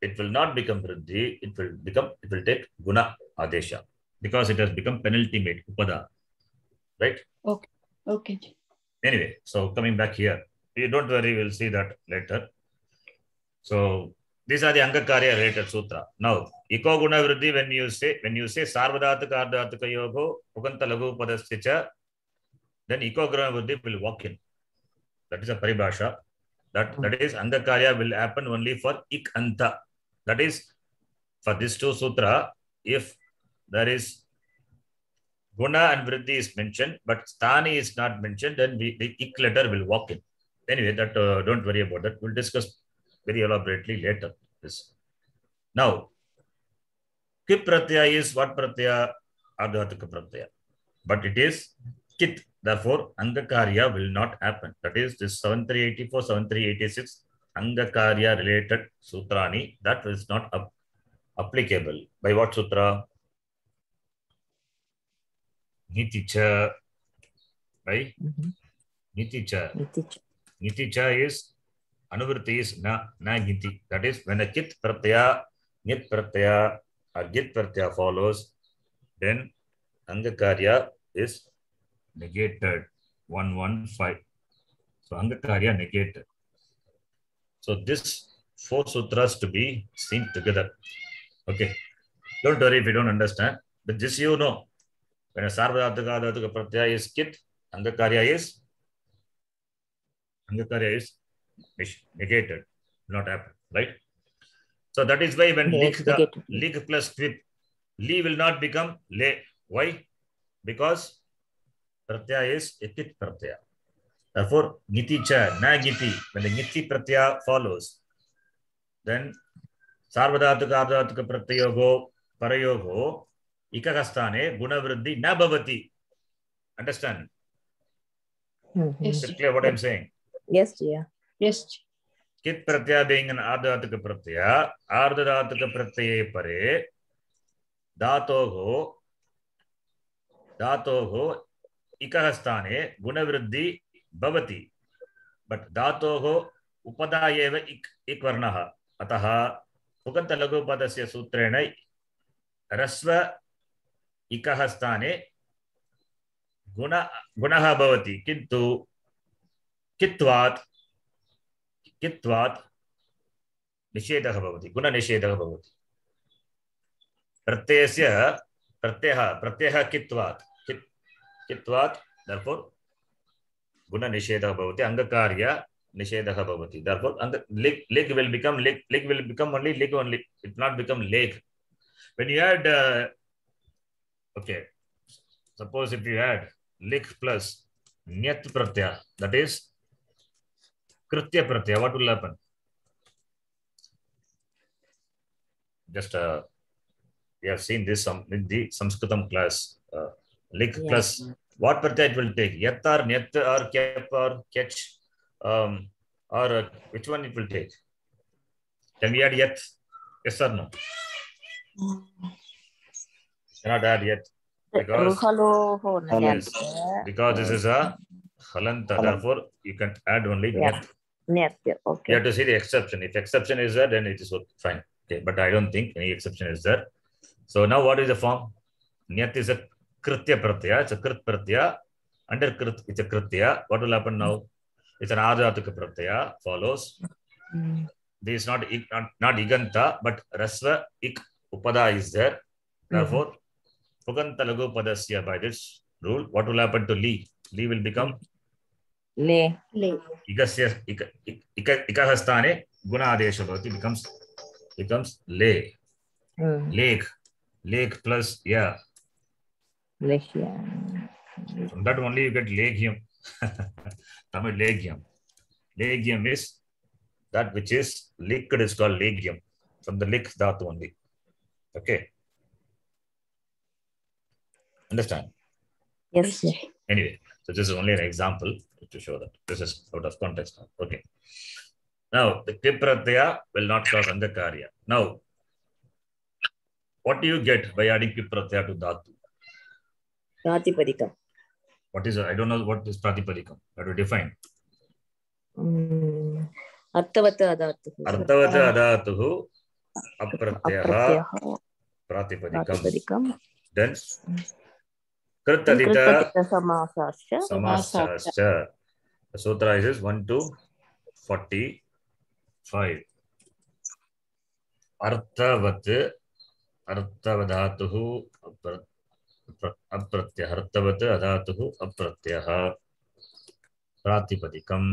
it will not become vriddhi, it will become, it will take guna adesha because it has become penalty made, upada. Right? Okay. Okay. Anyway, so coming back here, you don't worry, we'll see that later. So these are the Angakarya related sutra. Now, iko guna vriddhi, when you say, when you say sarvadhatika ardhatika yogo, puganta lagu padasya, then iko guna vriddhi will walk in. That is a paribhasha. That, that is Angakarya will happen only for ik anta. That is, for this two sutra, if there is guna and vriddhi is mentioned, but sthani is not mentioned, then we, the ik letter will walk in. Anyway, that uh, don't worry about that. We'll discuss very elaborately later. This. Now, kip pratyaya is what pratyaya? Ardhatika pratyaya. But it is kit. Therefore, Angakarya will not happen. That is this seven three eight four, seven three eight six Angakarya related sutrani, that is not up, applicable. By what sutra? Niticha. Right? Mhm. Niticha. Niticha. Niticha is anuvritti is na, na niti. That is when a kit pratyaya, nit pratyaya or git pratyaya follows, then Angakarya is negated. one one five. So Angakarya negated. So this four sutras to be seen together. Okay. Don't worry if you don't understand. But this you know. When a sarvadhatika ardhatika pratyaya is kit, Angakarya is Angakarya is negated. Not happen. Right? So that is why when lik, lik plus quip, li will not become le. Why? Because pratyaya is a kit pratyaya. Therefore, niti cha, na giti. When the niti pratyaya follows, then sarvadhatika ardhatika pratyayogo parayogo ikakasthane guna vriddhi na bhavati. Understand? Mhm. Is it clear what I'm saying? Yes, dear. Yes. Kit pratyaya being an ardhatika pratyaya, ardhatika pratyaye pare dhatoho dhatoho ikahasthane gunavriddhi bhavati. But dhatoho upadayeva ik, ik varnaha. Ataha puganta lagupadasya sutrena rasva ikahasthane guna gunaha bhavati. Kintu kitvat kitvat nishedha bhavati. Guna nishedha bhavati. Pratyasya pratyaha pratyaha kitvat kit, kitvat. Therefore, guna nishedha bhavati. Angakarya nishedha bhavati. Therefore, lig, lig will become lig, lig will become only lig only. It will not become leg. When you add, uh, okay, suppose if you add lig plus nyat pratyaya, that is kritya pratyaya, what will happen? Just uh, we have seen this some in the Sanskritam class. Uh, lig Yeah. plus what pratyaya it will take? Yat or nyat or kep or ketch, um, or uh, which one it will take? Can we add yat? Yes or no? Cannot add yet because yes, because this is a halanta. Therefore, you can add only Yeah. nyat. Nyat. You Okay. have to see the exception. If exception is there, then it is fine. Okay, but I don't think any exception is there. So now, what is the form? Nyat is a kritya pratyaya. It's a krit pratyaya. Under krit, it's a kritya. What will happen now? It's an ardhatika pratyaya. Follows. Mm. This is not not, not iganta, but rasva ik upada is there. Therefore, puganta lagu padasya, by this rule, what will happen to li? Li will become Le. Le. igasya ika ika ikahasthane guna adesha bhavati, becomes becomes le. Mm. Lake. Lake plus yeah. Lechia. From that only you get legium. Tamil legium. Legium is that which is liquid is called legium. From the lik dhatu only. Okay. Understand? Yes. Yes. Anyway, so this is only an example to show that this is out of context. Okay. Now, the kip pratyaya will not cause Angakarya. Now, what do you get by adding kip pratyaya to dhatu? Pratipadikam. What is, I don't know what is pratipadikam. How to define? Mm. Arthavata adhartuhu. Arthavata adhartuhu apratyah apratyah pratipadikam. pratipadikam. Then kritadita Kritadita samasascha. samasascha. The sutra is one to forty-five. Arthavat arthavadhatuhu apratyah arthavat adhatuhu apratyah pratipadikam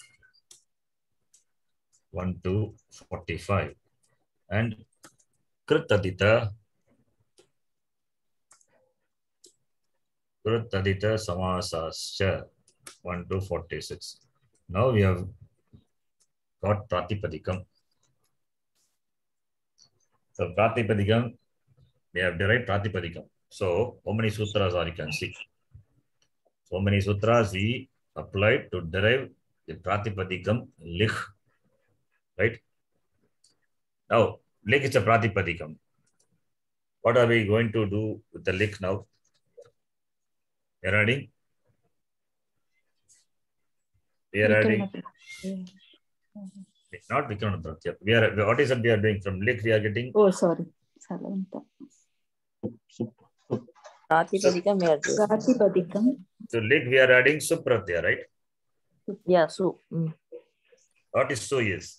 one to forty-five. And kritadita kritadita samasascha one to forty-six. Now we have got pratipadikam. So pratipadikam, we have derived pratipadikam. So how many sutras are you can see? So many sutras we applied to derive the pratipadikam lich. Right? Now, lich is a pratipadikam. What are we going to do with the lich now? We are adding. We are adding. Not Vikrama Pratyaya. We are. What is it we are doing from lich? We are getting. Oh, sorry. Salavanta. Pratipadikam we are doing. Pratipadikam. To lich we are adding supratyaya, right? Yeah, so. Mm. What is su is?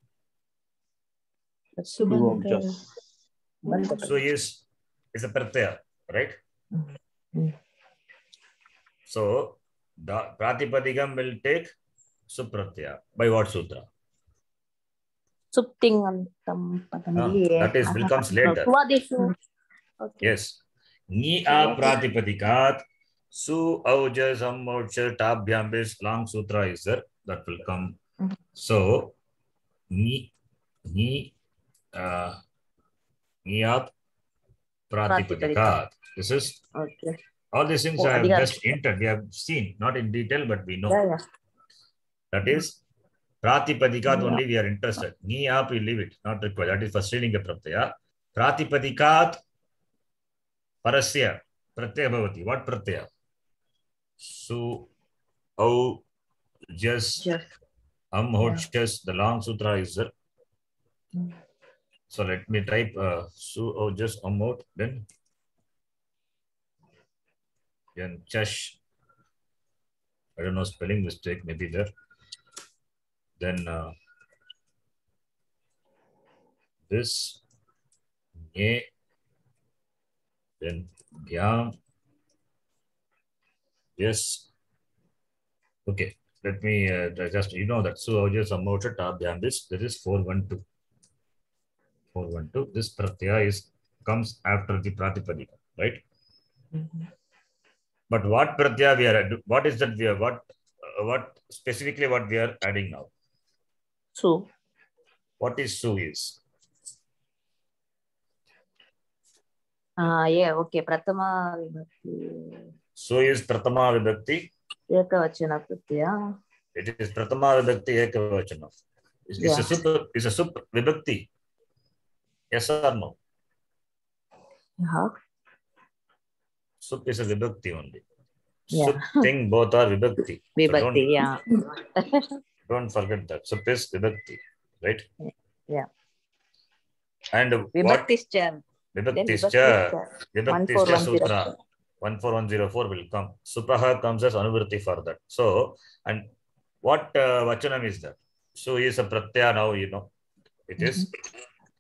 Subanta. Su is is a pratyaya, right? Mm. So the pratipadikam will take supratyaya. By what sutra? Suptingantam padam. Ah, that is will comes later. Swadeshu. Okay. Yes. Ni a pratipadikat su auja sammoksha tabhyam based long sutra is there. That will come. Mm-hmm. So ni ni uh ni a pratipadikat. This is Okay. all these things Oh, I have adhikar. just entered. We have seen, not in detail, but we know. Yeah, yeah. That is Pratipadikat Yeah. only we are interested. Ni up, we leave it, not required. That is for Srilinga Pratyaya. Pratipadikat Parasya Pratyaya Bhavati. What Pratyaya? Su, Au, Jas, Just. Am, Hot, Jas. The long sutra is there. Mm. So let me type uh, Su, Au, Jas, Am, Hot. Then, then Chash. I don't know, spelling mistake maybe there. Then uh, this, Nye, then Gyam. Yes. Okay. Let me uh, just, you know that. So, just amount of tab this. This is four one two. four one two. This pratyaya is comes after the pratipadika, right? Mm-hmm. But what pratyaya we are, what is that we are, what, uh, what specifically what we are adding now? So. What is su is? Ah, yeah, okay. Pratama vibhakti. Su is pratama vibhakti. Ekavachana pratyaya. It is pratama vibhakti ekavachana. It's, Yeah. it's a super, it's a super vibhakti. Yes or no? Yeah. Sup is a vibhakti only. Yeah. Sup thing both are vibhakti. Vibhakti, So yeah. don't forget that. Sup is vibhakti, right? Yeah. And Vibhakti what is cha. vibhaktischa, vibhaktischa sutra one four one zero four will come. Supaha comes as anuvritti for that. So, and what uh, vachanam is that? So is a pratyaya now, you know, it is. Mm-hmm.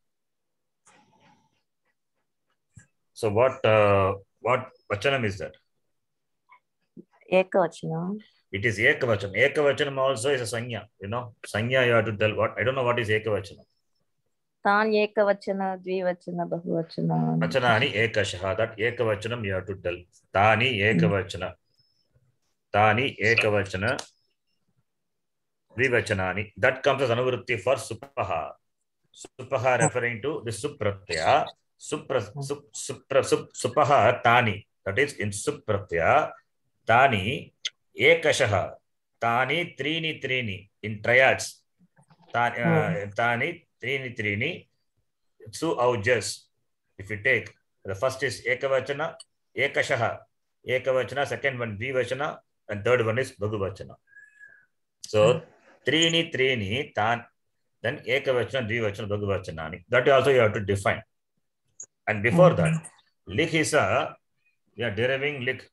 So what uh, what vachanam is that? Ekavachana. It is ekavachanam. Ekavachanam also is a sanya, you know. Sanya you have to tell what. I don't know what is ekavachanam. Tan ekavachana, dvivachana, bahuvachana. Vachanani ekashaha. That ekavachanam you have to tell. Tani ekavachana. Tani ekavachana. Dvivachanani. That comes as anuvritti for supaha. Supaha referring to the supratyaya. Supra, sup, supra, sup, supaha tani. That is in supratyaya. Tani ekashaha. Tani trini trini. In triads. Tani, uh, tani trini trini. Su aujas. If you take, the first is ekavachana, ekashaha. Ekavachana, second one dvivachana, and third one is bahuvachana. So, trini trini, tan, then ekavachana, dvivachana, bahuvachanani. That also you have to define. And before Mm-hmm. that, lik is a, we are deriving lik.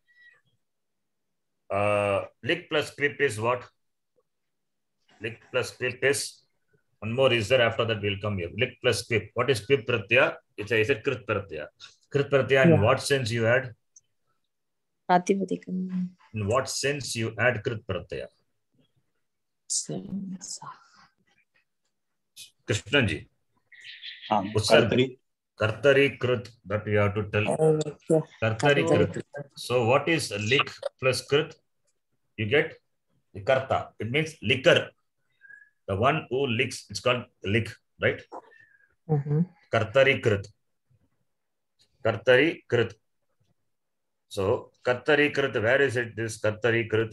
Uh, lik plus quip is what? Lik plus quip is, one more is there, after that we'll come here. Lik plus quip. What is quip pratyaya? It's a, is it krit pratyaya? Krit pratyaya, in Yeah. what sense you add? Pratipadikam. In what sense you add krit pratyaya? Sense. Krishnaji. Um, Utsarga. Kartari. Kartari krit, that you have to tell. Okay. Kartari Kartari krit. So what is lik plus krit? You get the karta. It means liquor. The one who licks, it's called lik, right? Mm-hmm. Kartari krit. Kartari krit. So Kartari krit, where is it? This Kartari krit.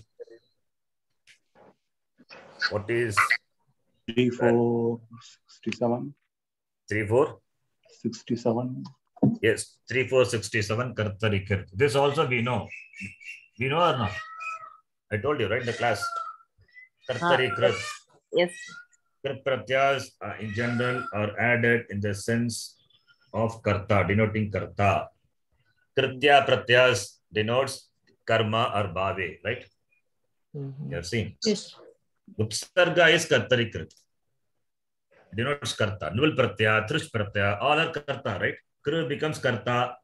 What is Three, four, sixty-seven. three, four? Sixty-seven. Yes, three, four, sixty-seven Kartari krit. This also we know. We know or not? I told you, right? In the class. Kartari Ah, krit. yes. Krit pratyas uh, in general are added in the sense of karta, denoting karta. Kritya pratyas denotes karma or bhave, right? Mm-hmm. You have seen. Yes. Upsarga is kartari krit. Denotes karta. Nul pratyaya, trish pratyaya, all are karta, right? Kru becomes karta.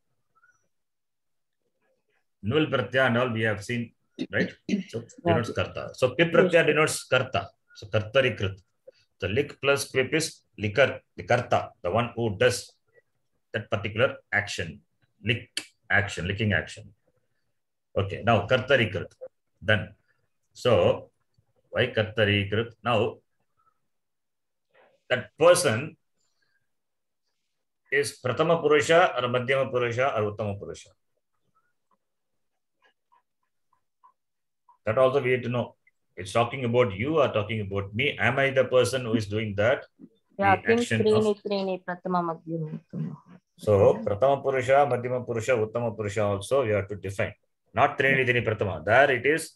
Nul pratyaya and all we have seen, right? So denotes karta. So pip pratyaya denotes karta. So kartari krit. The lik plus quip is likar, the karta, the one who does that particular action. Lick action, licking action. Okay, now kartari krit. Done. So why kartari krit? Now that person is pratama purusha or madhyama purusha or uttama purusha. That also we need to know. It's talking about you or talking about me. Am I the person who is doing that? Yeah, The kim action trini of. trini pratama madhyama uttama. So pratama purusha, madhyama purusha, uttama purusha also we have to define. Not trini trini pratama. There it is.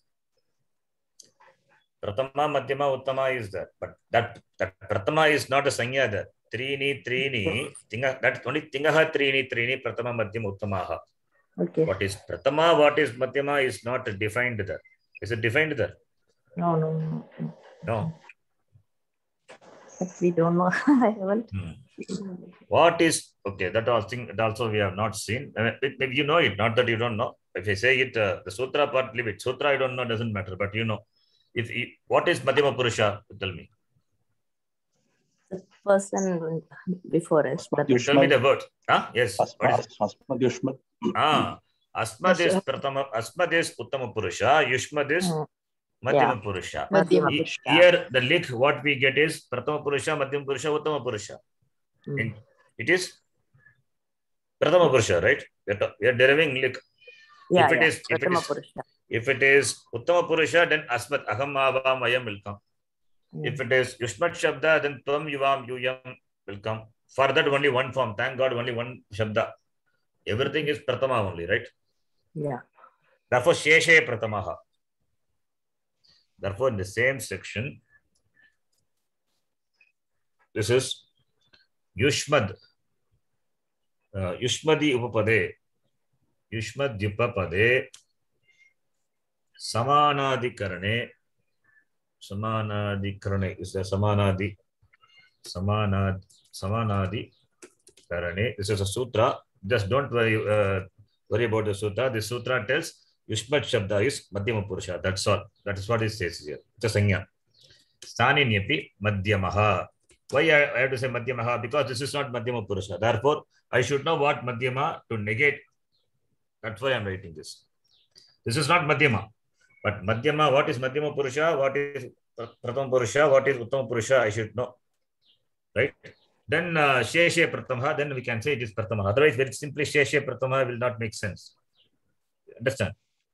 Pratama, madhyama, uttama is there. But that, that pratama is not a sanya there. Trini, trini. Tinga, that's only tingaha, trini, trini, pratama, madhyama, uttamaha. Okay. What is pratama, what is madhyama is not defined there. Is it defined there? No, no, no. No. But we don't know. I haven't. Hmm. What is, okay, that also, thing, that also we have not seen. I mean, maybe you know it, not that you don't know. If I say it, uh, the sutra part, leave it. Sutra, I don't know, doesn't matter, but you know. If, if What is madhyama purusha? Tell me. The person before us. That Yushma. Tell me the word. Huh? Yes. What is it? Asmad Yushma. Ah, Asmad is Pratama, Asmad is Uttama Purusha, Yushmad is Mm, Madhyama yeah. Purusha. Madhyama He- Purusha. Here, the lik, what we get is Pratama Purusha, Madhyama Purusha, Uttama Purusha. Mm. In, it is Pratama Purusha, right? We are, we are deriving lik. Yeah, if it yeah. is, if it Pratama is, Purusha. if it is Uttama Purusha, then Asmat Aham Avam Ayam will come. Mm. If it is Yushmat Shabda, then Tvam Yuvam Yuyam will come. For that, only one form. Thank God, only one Shabda. Everything is Pratama only, right? Yeah. Therefore, Sheshe Pratamaha. Therefore, in the same section, this is Yushmad. Uh, Yushmadi Upapade. Yushmad Upapade. Samanadikarane. Samanadikarane is the Samanadi. Samanad. Samanadi Karane. This is a sutra. Just don't worry, uh, worry about the sutra. The sutra tells Yushmat Shabda is Madhyama Purusha. That's all. That is what it says here. It's a Sanya. Staninyapi Madhyamaha. Why I have to say Madhyamaha? Because this is not Madhyama Purusha. Therefore, I should know what Madhyama to negate. That's why I am writing this. This is not Madhyama. But Madhyama, what is Madhyama Purusha? What is Prathama Purusha? What is Uttama Purusha? I should know. Right? Then uh, Sheshe Prathama, then we can say it is Prathama. Otherwise, very simply Sheshe Prathama will not make sense. Understand?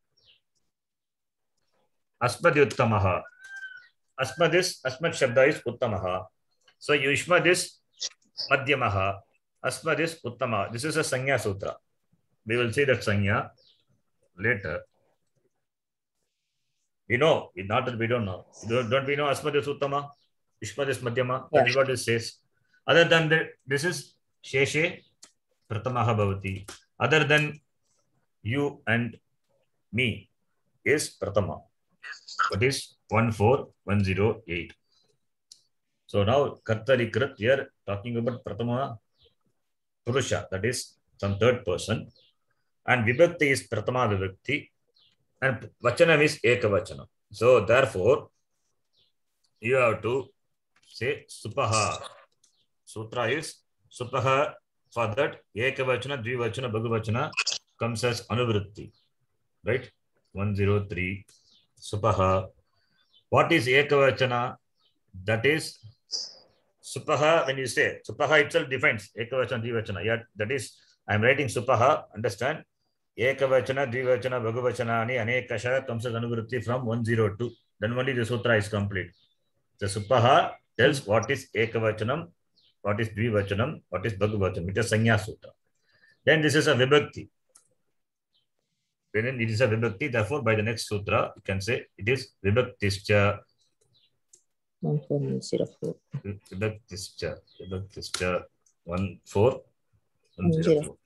Asmad Uttamaha. Asmad is, Asmad Shabda is Uttamaha. So Yushmad is Madhyamaha. Asmad is Uttama. This is a Sanya Sutra. We will see that Sanya later. We know, not that we don't know. Don't, don't we know Asmad is Uttama? Yushmat is Madhyama. Yeah. That is what it says. Other than that, this is Sheshe Pratamaha Bhavati. Other than you and me is Pratama. That is one four one zero eight. So now Kartari Krit, here talking about Pratama Purusha, that is some third person. And Vibhakti is Pratama Vibhakti. And Vachanam is Ekavachanam. So therefore, you have to say Supaha. Sutra is Supaha. For that, Ekavachana, Dvivachana, Bhagavachana comes as Anuvritti. Right? one zero three. Supaha. What is Ekavachana? That is Supaha. When you say Supaha itself defines Ekavachana, Dvivachana. Yeah, that is, I am writing Supaha. Understand? Ekavachana, Dvivachana, Bhagavachana, ani Anekasha comes as Anuvritti from one zero two. Then only the sutra is complete. The Supaha tells what is Ekavachanam, what is Dvivachanam, what is Bhagavachanam. It is Sanya Sutra. Then this is a Vibhakti. Then it is a Vibhakti. Therefore, by the next sutra, you can say it is Vibhaktischa. one four zero four. Vibhaktischa. Vibhaktischa. one four one zero four.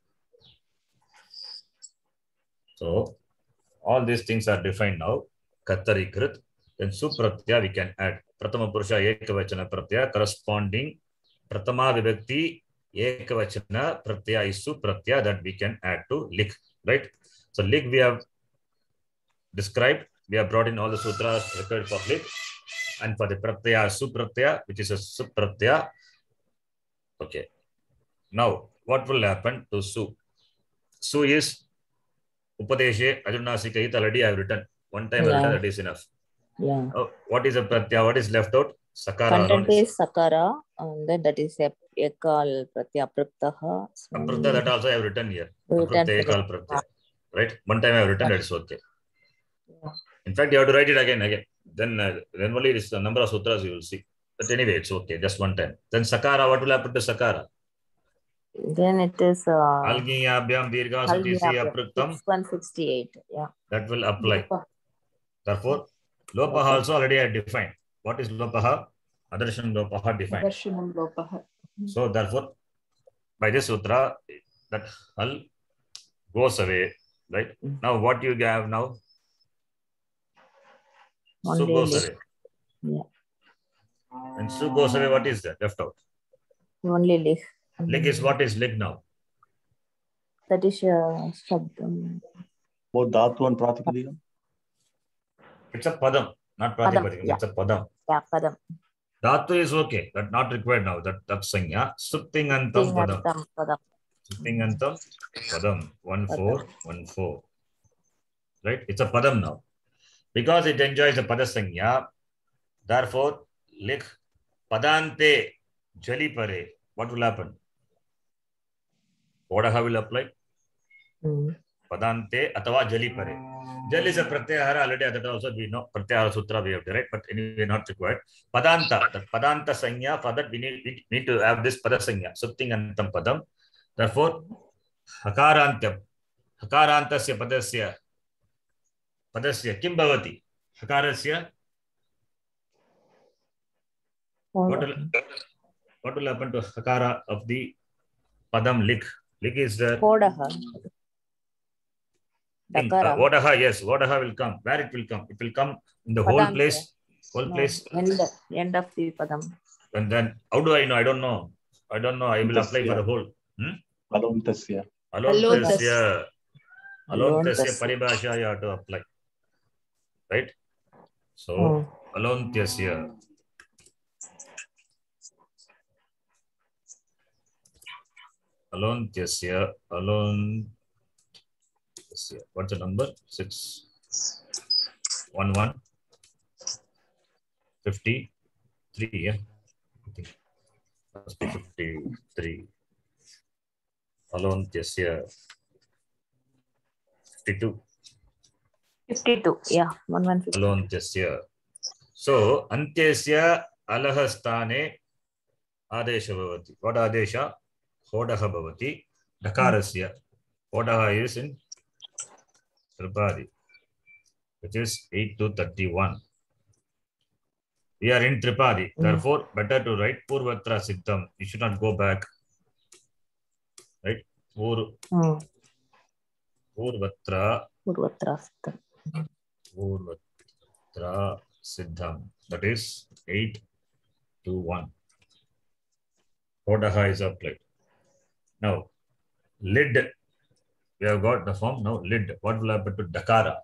So, all these things are defined now. Kattari Krit. Then Supratya we can add. Pratama Purusha Ekavachana Pratyaya corresponding Pratama Vibhakti Ekavachana Pratyaya is Supratya that we can add to Lik. Right? So Lik we have described. We have brought in all the sutras required for Lik. And for the Pratyaya, Supratyaya, which is a Supratyaya. Okay. Now, what will happen to Su? Su is Upadeshe Ajunasika. It already I have written. One time I have Yeah. written, that is enough. Yeah. Oh, what is a Pratyaya? What is left out? Sakara. Content is Sakara, and then that is Ekal Pratyaya Apruktaha. Aprukta, that also I have written here. Written Aprukta Ekal together. Pratyaya. Right? One time I have written, that is okay. Yeah. In fact, you have to write it again, again. Then, uh, then only this the number of sutras you will see. But anyway, it's okay. Just one time. Then Sakara, what will happen to Sakara? Then it is uh, Algiyabhyam Dirgha Sutisi Apruktam. one sixty-eight. Yeah. That will apply. Lopa. Therefore, Lopaha also already I have defined. What is Lopaha? Adarshan Lopaha defined. Darshanam Lopaha. So therefore, by this sutra, that Hal goes away. Right? Mm. Now what you have now? Only Su goes Lik. away. Yeah. And Su goes away, what is that left out? Only Lik. Lig is what is Lig now? That is uh, Shabdam. Both Dhatu and Pratipadika. It's a Padam, not Padam, Pratipadikam. yeah. It's a Padam. Yeah, Padam. Dhatu is okay, but not required now. That that's Sanya. Suptingantam Padam. Tingantam Padam. Suptingantam Padam. One Padam. four one four. Right? It's a Padam now. Because it enjoys the Padasanya, therefore, Lik Padante Jali Pare. What will happen? Odaha will apply. Mm. Padante Atava Jali Pare. Jal is a Pratyahara already, that also we know. Pratyahara Sutra we have to write, but anyway not required. Padanta, that Padanta Sanya, for that we need, we need to have this Padasanya, Suptingantam Padam. Therefore, Hakarantyam, Hakarantasya Padasya, Padasya, Kim Bhavati? Hakarasya, what will, what will happen to Hakara of the Padam Lik? Lik is the Kodaha. thing. Uh, Dakara. Vodaha, yes, Vodaha will come. Where it will come? It will come in the whole Padantya. place, whole No, place. End, end of the Padam. And then, how do I know? I don't know. I don't know. I will apply for the whole. Hmm? Alontasya. Alontasya. Alontasya Alontasya. paribhasha you have to apply. Right? So, Mm. Alontasya. Alontasya. Alon. What's the number? Six. One one. Fifty. Three. Yeah. I think must be fifty-three. Alontasya. Fifty-two. fifty-two. Yeah. one one fifty. Alontasya. So, Antyasya alahastane adesha bhavati. What adesha? Hodaha bhavati. Dakarasya. Hodaha is in Tripadi, which is eight to thirty-one. We are in Tripadi. Mm. Therefore, better to write Purvatra Siddham. You should not go back. Right? Pur, Mm. Purvatra, Purvatra Siddham. Purvatra Siddham. That is eight to one. Hodaha is applied. Now, lid. We have got the form. Now, lid. What will happen to Dakara?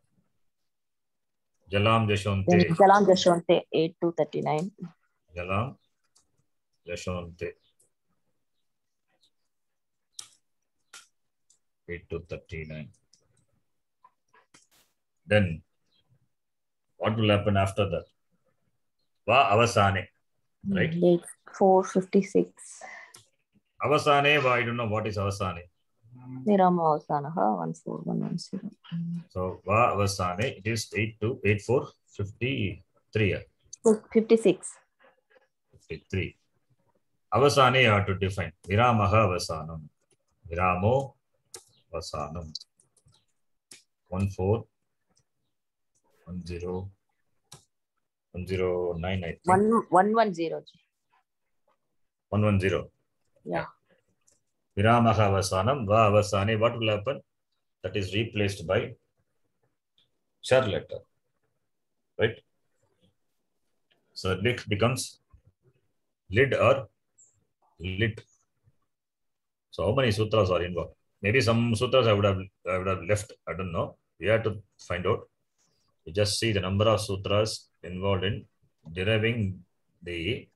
Jalam Jashonte. Then Jalam Jashonte, eight to thirty-nine. Jalam Jashonte. eight to thirty-nine. Then, what will happen after that? Va avasane. Right? Eight, four fifty-six. Avasane, va, I don't know what is avasane. Virama Avasanaha, one four one one zero. So, va avasane, it is eight to eight four fifty-three. fifty-six. fifty-three. Avasane you have to define. Viramaha avasanam. Viramo avasanam. one four one zero one zero nine, I think. One one one zero. one one zero. Yeah. Viramaha avasanam. Va avasane. What will happen? That is replaced by char letter. Right? So lit becomes lid or lit. So how many sutras are involved? Maybe some sutras I would have I would have left. I don't know. We have to find out. You just see the number of sutras involved in deriving the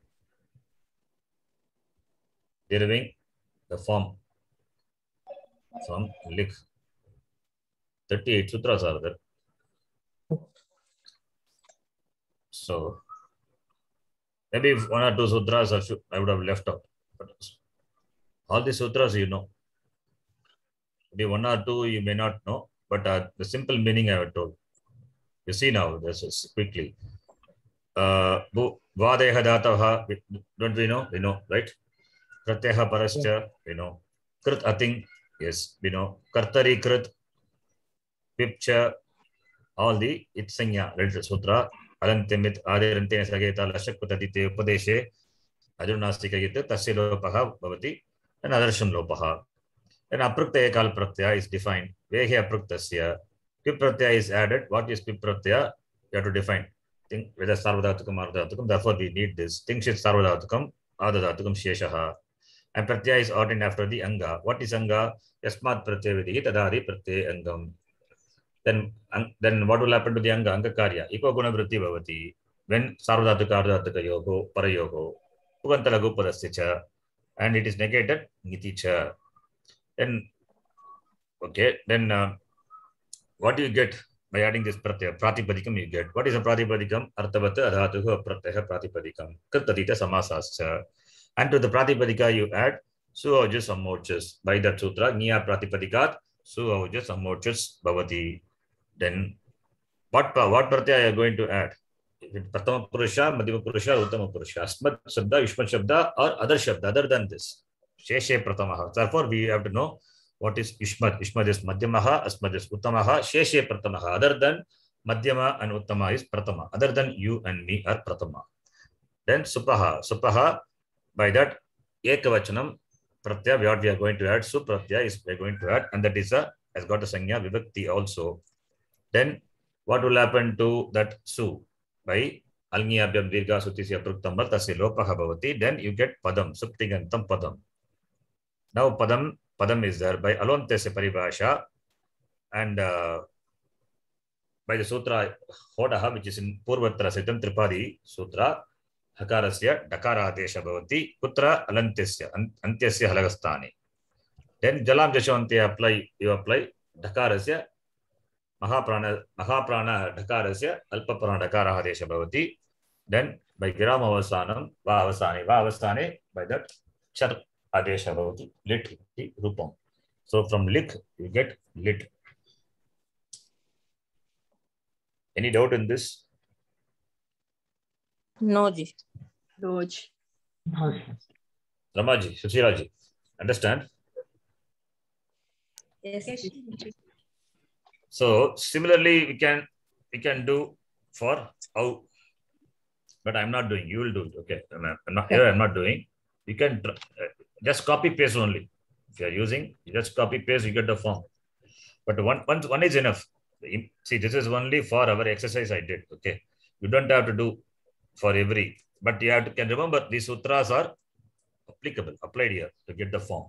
deriving the form from lik. thirty-eight sutras are there. So maybe one or two sutras I, should, I would have left out. But all the sutras you know. Maybe one or two you may not know, but uh, the simple meaning I have told. You see now, this is quickly. Uh, Vadeha Dataha, don't we know? We know, right? Pratyaha Parascha, we know. Krit Ating, yes, we know. Kartari Krit, Pipcha, all the Itsanya, right? Sutra, Alantimit, Adirante, Sageta, Lashakutadite, Upadeshe, Ajunastika Gita, Tasilopaha, Bhavati, and Adarsham Lopaha. Then Aprukta Ekal Pratyaya is defined. Vehe Apruktasya. Pip Pratyaya is added. What is Pip Pratyaya? You have to define. Think whether Sarvadhatukam or Ardhatukam. Therefore, we need this. Think shit Sarvadhatukam, Ardhatukam Sheshaha. And Pratyaya is ordained after the Anga. What is Anga? Yasmat Pratyaya Vidihi Tadari Pratyaya Angam. Then, then what will happen to the Anga? Anga Karya. Iko Guna Vritti Bhavati. When Sarvadhatuka Ardhatuka Yogo, Parayogo, Pugantalagu Padasya, and it is negated, Niticha. Then, okay, then uh, what do you get by adding this pratyaya? Pratipadikam you get. What is a pratipadikam? Arthavata adhatuhu pratyaya pratipadikam. Kirtadita samasascha. And to the pratipadika you add suaujas amorchas. By that sutra, Niya pratipadikaat suaujas amorchas bhavati. Then, what, what pratyaya you are going to add? Pratama purusha, madhyama purusha, uttama purusha. Asmat shabda, yushmat shabda, or other shabda, other than this. Sheshe pratamaha. Therefore, we have to know what is Ishmat. Ishmat is Madhyamaha, Asmat is Uttamaha, Sheshe pratamaha. Other than Madhyama and Uttama is pratama. Other than you and me are pratama. Then Supaha. Supaha, by that Ekavachanam Pratyaya, what we are going to add, Supratyaya is we are going to add, and that is a has got a Sanya Vibhakti also. Then what will happen to that Su? By Alniyabhyam Virga Sutisya Pruktamar Tasya Lopaha Bhavati, then you get Padam, Suptigantam Padam. Now Padam, Padam is there by Alontesya Paribhasha and uh, by the Sutra Hodaha, which is in Purvatra Siddham Tripadi Sutra, Hakarasya Dakara Adesha Bhavati, Putra Alantesya, Antyasya Halagastani. Then Jalam Jashonte apply, you apply Dakarasya Mahaprana, Mahaprana Dakarasya, Alpaprana Dakara Adesha Bhavati. Then by Girama Avasanam, Va Avasane, Va Avasane, by that Char Adesha Bhavati, lit Rupam. So from lik, you get lit. Any doubt in this? No, ji. Roj. Ramaji, Sushiraji, understand? Yes. So similarly, we can we can do for how but I'm not doing. You will do it. Okay. I'm not, I'm not, here I'm not doing. You can tr- uh, just copy paste only. If you are using, you just copy paste, you get the form. But one, one, one is enough. See, this is only for our exercise I did. Okay. You don't have to do for every, but you have to can remember these sutras are applicable, applied here to get the form.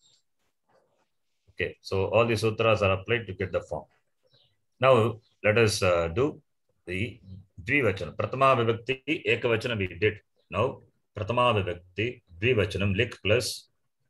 Okay. So all the sutras are applied to get the form. Now let us uh, do the dvivachana. Pratama vibhakti ekavachana we did. Now Pratama vibhakti dvivachanam lik plus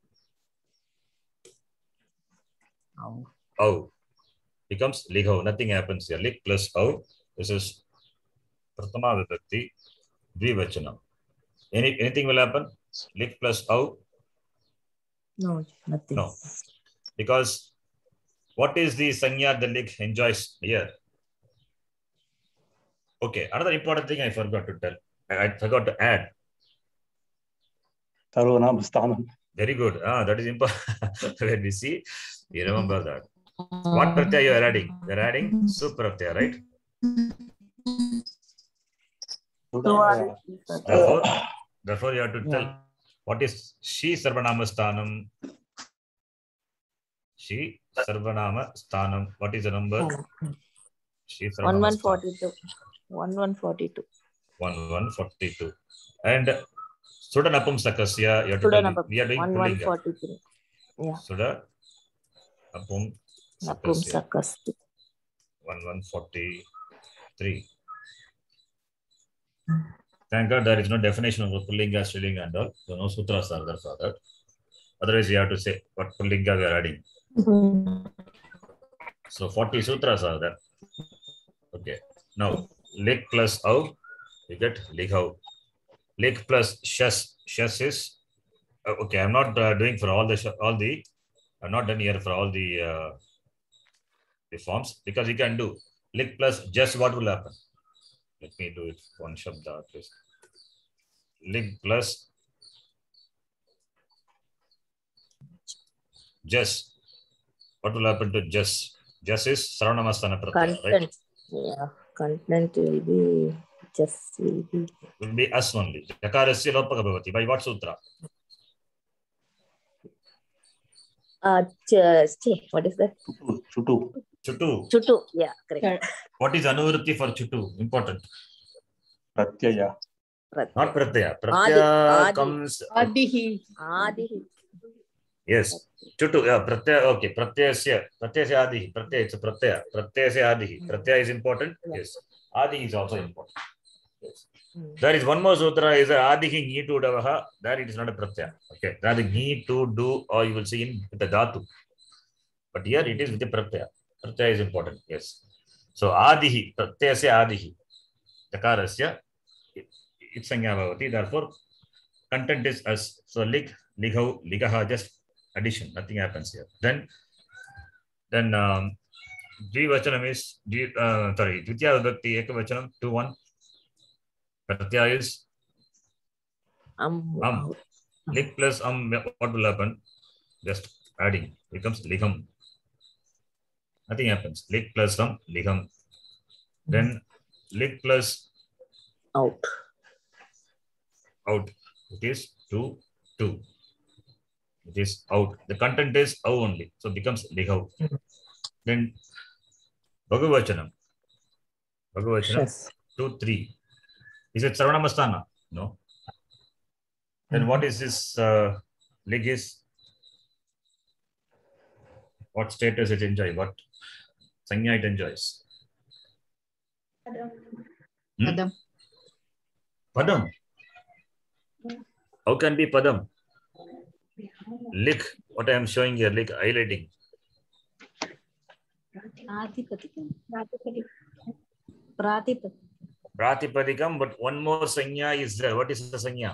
Oh. au becomes ligho. Nothing happens here. Lik plus au. This is Pratama vibhakti dvivachanam. Any anything will happen? Lik plus au? No, nothing. No. Because what is the sanya the lik enjoys here? Okay. Another important thing I forgot to tell. I, I forgot to add. Sarvanam sthanam. Very good. Ah, that is important. When we see, you remember that. What pratyaya you are adding? You are adding supratyaya, right? Uh, Therefore, therefore you have to tell what is Shi Sarvanama Sthanam. Shi Sarvanama Sthanam. What is the number? Shi One Sarvanama one Sthanam. forty-two. One one forty-two. One one forty-two. And Suda Napumsakasya, you have to Suda tell. Napum. We are doing One one Pullinga. forty-three. Yeah. Suda Napumsakasya. Napumsakasti. One one forty-three. Thank God there is no definition of Pullinga, Strilinga and all. So no sutras are there for that. Otherwise, you have to say what Pullinga we are adding. So forty sutras are there. Okay. Now, lik plus au, you get lighau. Lik plus shas. Shas is, uh, okay, I'm not uh, doing for all the, all the, I'm not done here for all the, uh, the forms because you can do lik plus just what will happen. Let me do it one shabda at least. Lik plus just. What will happen to just? Just is Sarvanamasthana Pratyaya, right? Content. Yeah. Content will be just will be. Will be us only. Jakarasya lopaka bhavati. By what sutra? Uh, just, what is that? Chutu. Chutu. Chutu. Yeah, correct. What is anuvritti for chutu? Important. Pratyaya. Not pratyaya. Adi. Pratyaya Adi. comes. Adihi. Adi. Yes. Chutu. Yeah. Pratyaya. Okay. Pratyasya. Pratyasya adi. Pratyaya. It's a pratyaya. Pratyasya adi. Pratyaya is important. Yes. Adi is also important. Yes. There is one more sutra is adihi ni to davaha. There it is not a pratyaya. Okay. That is ni to do or you will see in the dhatu. But here it is with the pratyaya. Pratyaya is important. Yes. So adihi. Pratyasya adihi. Jakarasya. It's sanya bhavati. Therefore, content is as. So lik, lighau, ligaha, just addition. Nothing happens here. Then, then um, dvivachanam is, uh, sorry, dvitiya vibhakti ekavachanam, two one. Pratyaya is Um, am. Lik plus am, what will happen? Just adding becomes ligham. Nothing happens. Lik plus am, ligham. Then lik plus out. out. It is two, two. It is out. The content is au only. So it becomes lighau. Then Bhagavachanam. Bhagavachanam, Yes. two, three. Is it Sarvanamasthana? No. Then what is this uh, lig is? What status it enjoy? What sanya it enjoys? Hmm? Padam. Padam. How can be Padam? Lik, what I am showing here, like highlighting. Pratipadikam. Pratipadikam. Pratipadikam, but one more sanya is there. What is the sanya?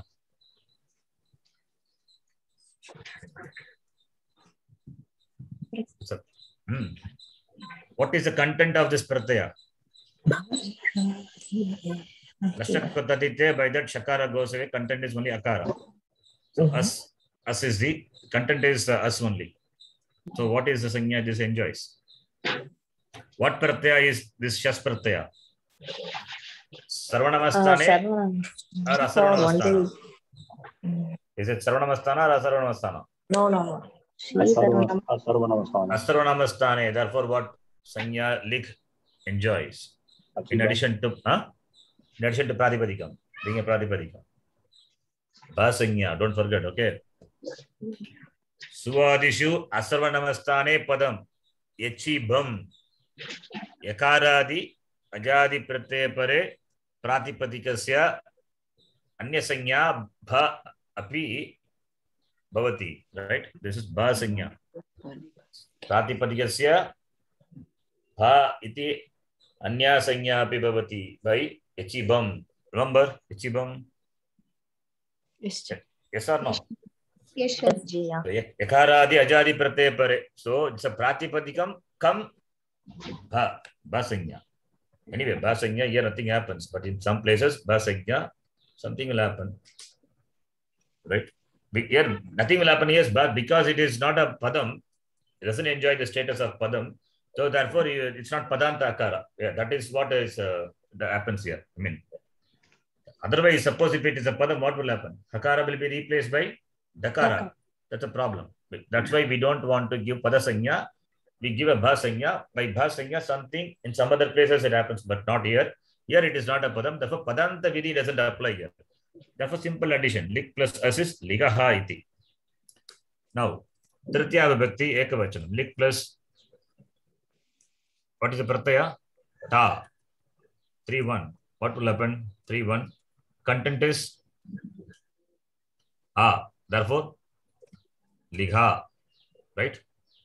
Hmm. What is the content of this pratyaya? Lashakatadite, by that shakara goes away, content is only akara. So mm-hmm. us, us is the, content is uh, us only. So what is the sanya this enjoys? What pratyaya is this shas pratyaya? Sarvanamastane Sarvanam. or Asarvanamastana? Is it Sarvanamastana or Asarvanamastana? No, no, no. She is Asarva- Sarvanam. Asarvanamastana. Asarvanamastane. Therefore, what Sanya Lik enjoys. In addition to, huh? In addition to Pratipadikam, being a Pratipadikam. Bhasanya, don't forget, okay? Suvadishu Asarvanamastane Padam. Yechi Bam. Yakaradi Ajadi Pratyaya Pare Pratipadikasya Anyasanya Bha Api Bhavati. Right? This is Bhasanya. Pratipadikasya Bha iti Anyasanya Api Bhavati by Yachibam. Remember Yachibam? Yes. Yes or no? Yes, sir. Yes, Ji, yeah. Yakaradi Ajadi Pratyaya Pare. So it's a Pratipadikam come Bha. Bhasanya. Anyway, Bhasanya, here nothing happens. But in some places, Bhasanya, something will happen. Right? Here, nothing will happen, yes, but because it is not a Padam, it doesn't enjoy the status of Padam. So therefore, it's not Padanta Akara. Yeah, that is what is uh, that happens here. I mean, otherwise, suppose if it is a Padam, what will happen? Hakara will be replaced by Dakara. Dakara. That's a problem. That's why we don't want to give Padasanya. We give a Bhasanya. By Bhasanya, something in some other places it happens, but not here. Here it is not a Padam. Therefore, Padanta Vidhi doesn't apply here. Therefore, simple addition. Lik plus as is Ligaha iti. Now, Tritiya Vibhakti Ekavachanam. Lik plus, what is the Pratyaya? Ta. three one. What will happen? three one. Content is A. Therefore, Ligha. Right?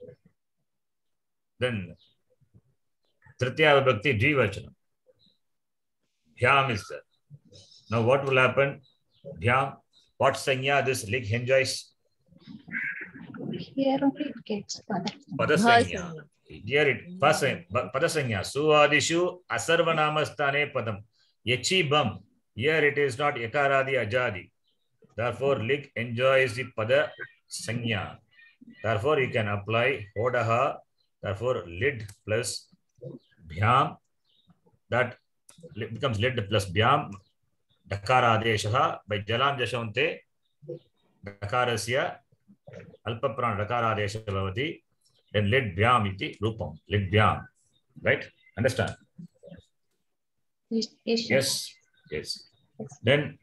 Then, Tritiya Vibhakti Dvivachanam. Bhyam is there. Now, what will happen? Bhyam. What sanya this lig enjoys? Here only it gets Pada. Padasanya. Here it Padasanya. Suvadishu Asarvanamastane Padam. Yechi Bam. Here it is not Yakaradi Ajadi. Therefore, lig enjoys the Pada Sanya. Therefore, you can apply Hodaha. Therefore, lid plus Bhyam. That becomes lid plus Bhyam. Dakara Adeshaha by Jalam Jashante Dakarasya Alpa Pran Dakara Adesha Bhavati. Then lid Bhyam iti Rupam. Lid Bhyam. Right? Understand? Yes. Yes. Sir. Yes. Yes. Then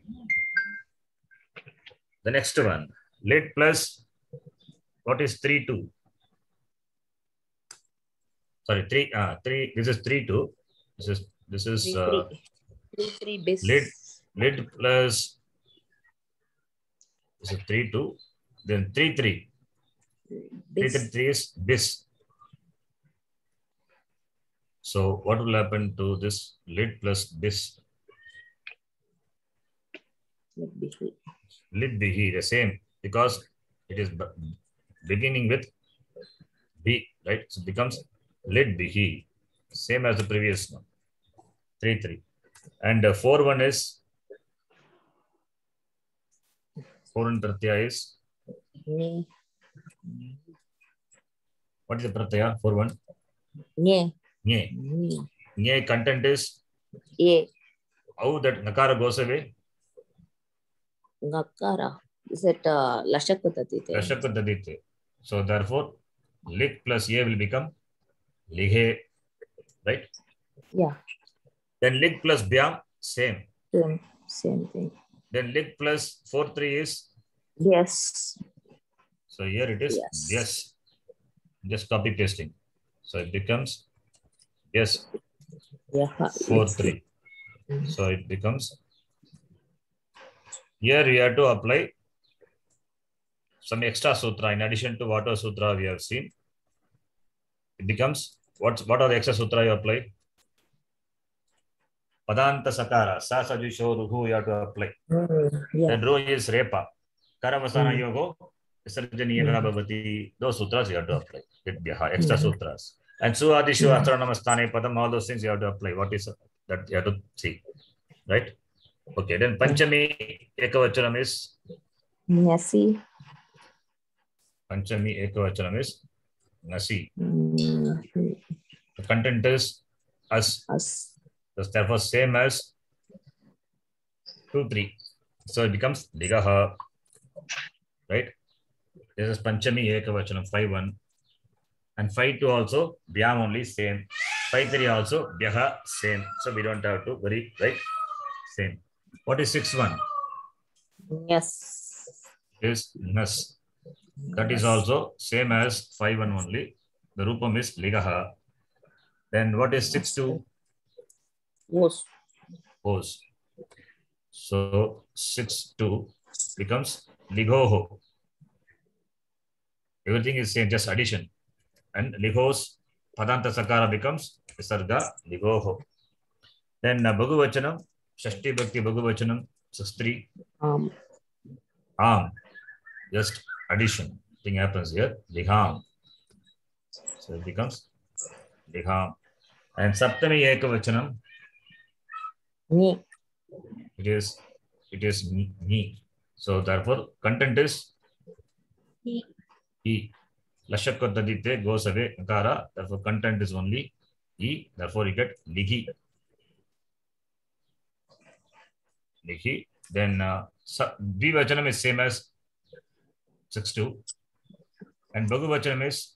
the next one. Lid plus what is three two? Sorry, three uh three this is three two. This is this is uh, three three bis. lid lid plus this is three two, then three three. Bis. three three is bis. So what will happen to this lid plus bis? Lid bihi. Lid bihi, the same, because it is beginning with B, right? So it becomes lid bihi, same as the previous one. three three. And uh, four one is four and pratyaya is Nye. what is the pratyaya? four one. Nye. Nye. Nye. Nye content is A. how that nakara goes away. Gakara. Is it uh, Lashakutadite? Lashakutadite. So therefore, lik plus A will become lighe, right? Yeah. Then lig plus Bhyam, same. Same, same thing. Then lig plus four three is, Yes. so here it is, Yes. yes. Just copy pasting. So it becomes, yes, Yeah. four three. So it becomes, here we have to apply some extra sutra in addition to whatever sutra we have seen. It becomes, what, what are the extra sutra you apply? Padanta Sakara, Sa Sajusho Ruhu you have to apply. Mm, yeah. Then Ro is Repa. Karavasana Mm. Yogo, Sarjaniyana Bhavati. Those sutras you have to apply. Extra Mm. sutras. And Suadishu Mm. Astranamastane Padam, all those things you have to apply. What is that you have to see? Right? Okay, then Panchami Ekavachanam is Nyasi. Panchami Ekavachanam is Nasi. Mm. The content is as. Us. That's therefore same as two, three. So it becomes ligaha, right? This is Panchami Ekavachanam, five, one. And five, two also, Vyam only, same. five, three also, Vyaha, same. So we don't have to worry, right? Same. What is six, one? Yes. Is Nas. That is also same as five, one only. The Rupam is Ligaha. Then what is six, two? Yes. Pose. So six, two becomes Ligoho. Everything is same, just addition. And Ligos, Padanta Sakara becomes Visarga, Ligoho. Then uh, Bhagavachanam, Shashti Bhakti Bhagavachanam, six, three. Um. Am. Just addition. Thing happens here. Ligham. So it becomes Ligham. And Saptami Ekavachanam, Me. it is it is me, me. So therefore content is He. E. Lashakkotadite goes away. Akara. Therefore content is only E. Therefore you get Lighi. Lighi. Then uh, Dvivachanam is same as six, two. And Bhagavachanam is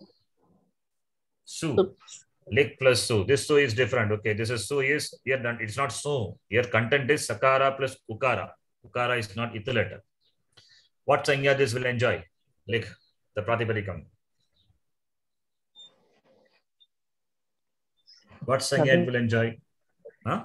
Su. Lik plus Su. This Su is different. Okay, this is Su is here. It's not Su. Here content is Sakara plus Ukara. Ukara is not Ithu letter. What Sanya this will enjoy? Lik, the Pratipadikam. What Sanya it will enjoy? Huh?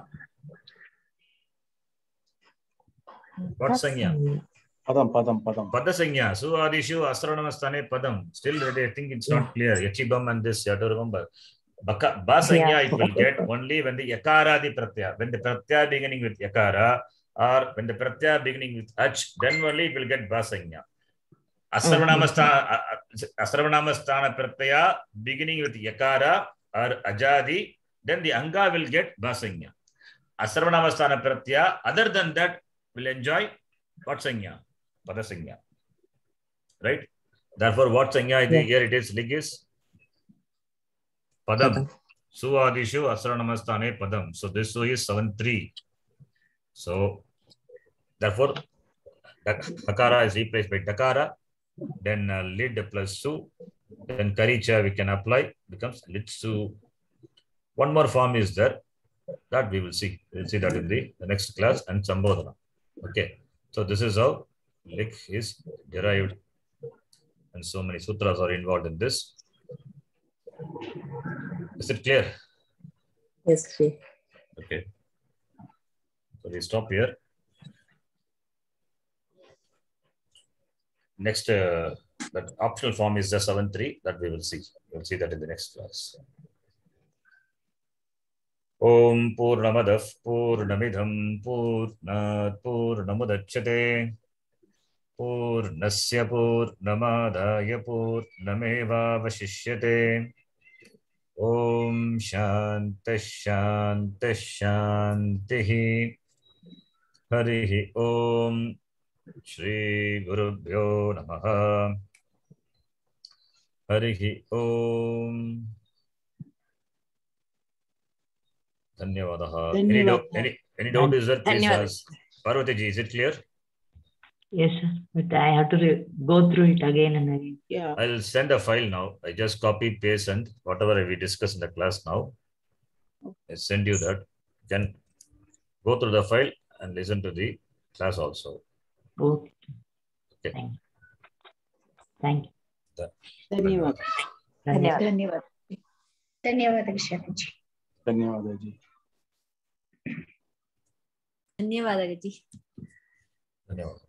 What Sanya? Padam, padam, padam. Padasanya. Su Adishu Asranamastane Padam. Still, I think it's not clear. Yachibam and this, you have to remember. Baka, Basanya Yeah. it will get only when the Yakara the Pratyaya. When the Pratyaya beginning with Yakara or when the Pratyaya beginning with Ach, then only it will get Basanya. Asravanamastana Asravanamastana Pratyaya beginning with Yakara or Ajadi, then the Anga will get Basanya. Asravanamastana Pratyaya, other than that, will enjoy what Sanya? Padasanya. Right? Therefore, what Sanya Yeah. here it is Ligis? Padam. Padam. Su Adishu Asranamastane Padam. So this Su is seven, three. So therefore, Dakara is replaced by Dakara. Then uh, lid plus Su. Then Karicha we can apply. Becomes Litsu. One more form is there. That we will see. We will see that in the, the next class and Sambodhana. Okay. So this is how Lik is derived. And so many sutras are involved in this. Is it clear? Yes, Sri. Okay. So we stop here. Next, uh, that optional form is the seven, three. That we will see. We will see that in the next class. Om Purnamadav Purnamidham Purnat Purnamudachyate Purnasya Purnamadaya Purnameva Vashishyate. Om Shanta Shanta Shantihi. Harihi Om Shri Gurubhyo Namaha. Harihi Om. Dhanyavadaha. Any, doubt, any, any doubt is there? Please ask. Parvati ji, is it clear? Yes, sir. But I have to re- go through it again and again. Yeah. I'll send a file now. I just copy, paste, and whatever we discuss in the class now, I send you that. Then go through the file and listen to the class also. Okay. Okay. Thank you. Thank you. ಧನ್ಯವಾದ Dhanyavad. ಧನ್ಯವಾದ ಧನ್ಯವಾದ ವಿಶ್ವನಾಥ್. ಧನ್ಯವಾದ G. ಧನ್ಯವಾದ ಗಜಿ. Dhanyavad.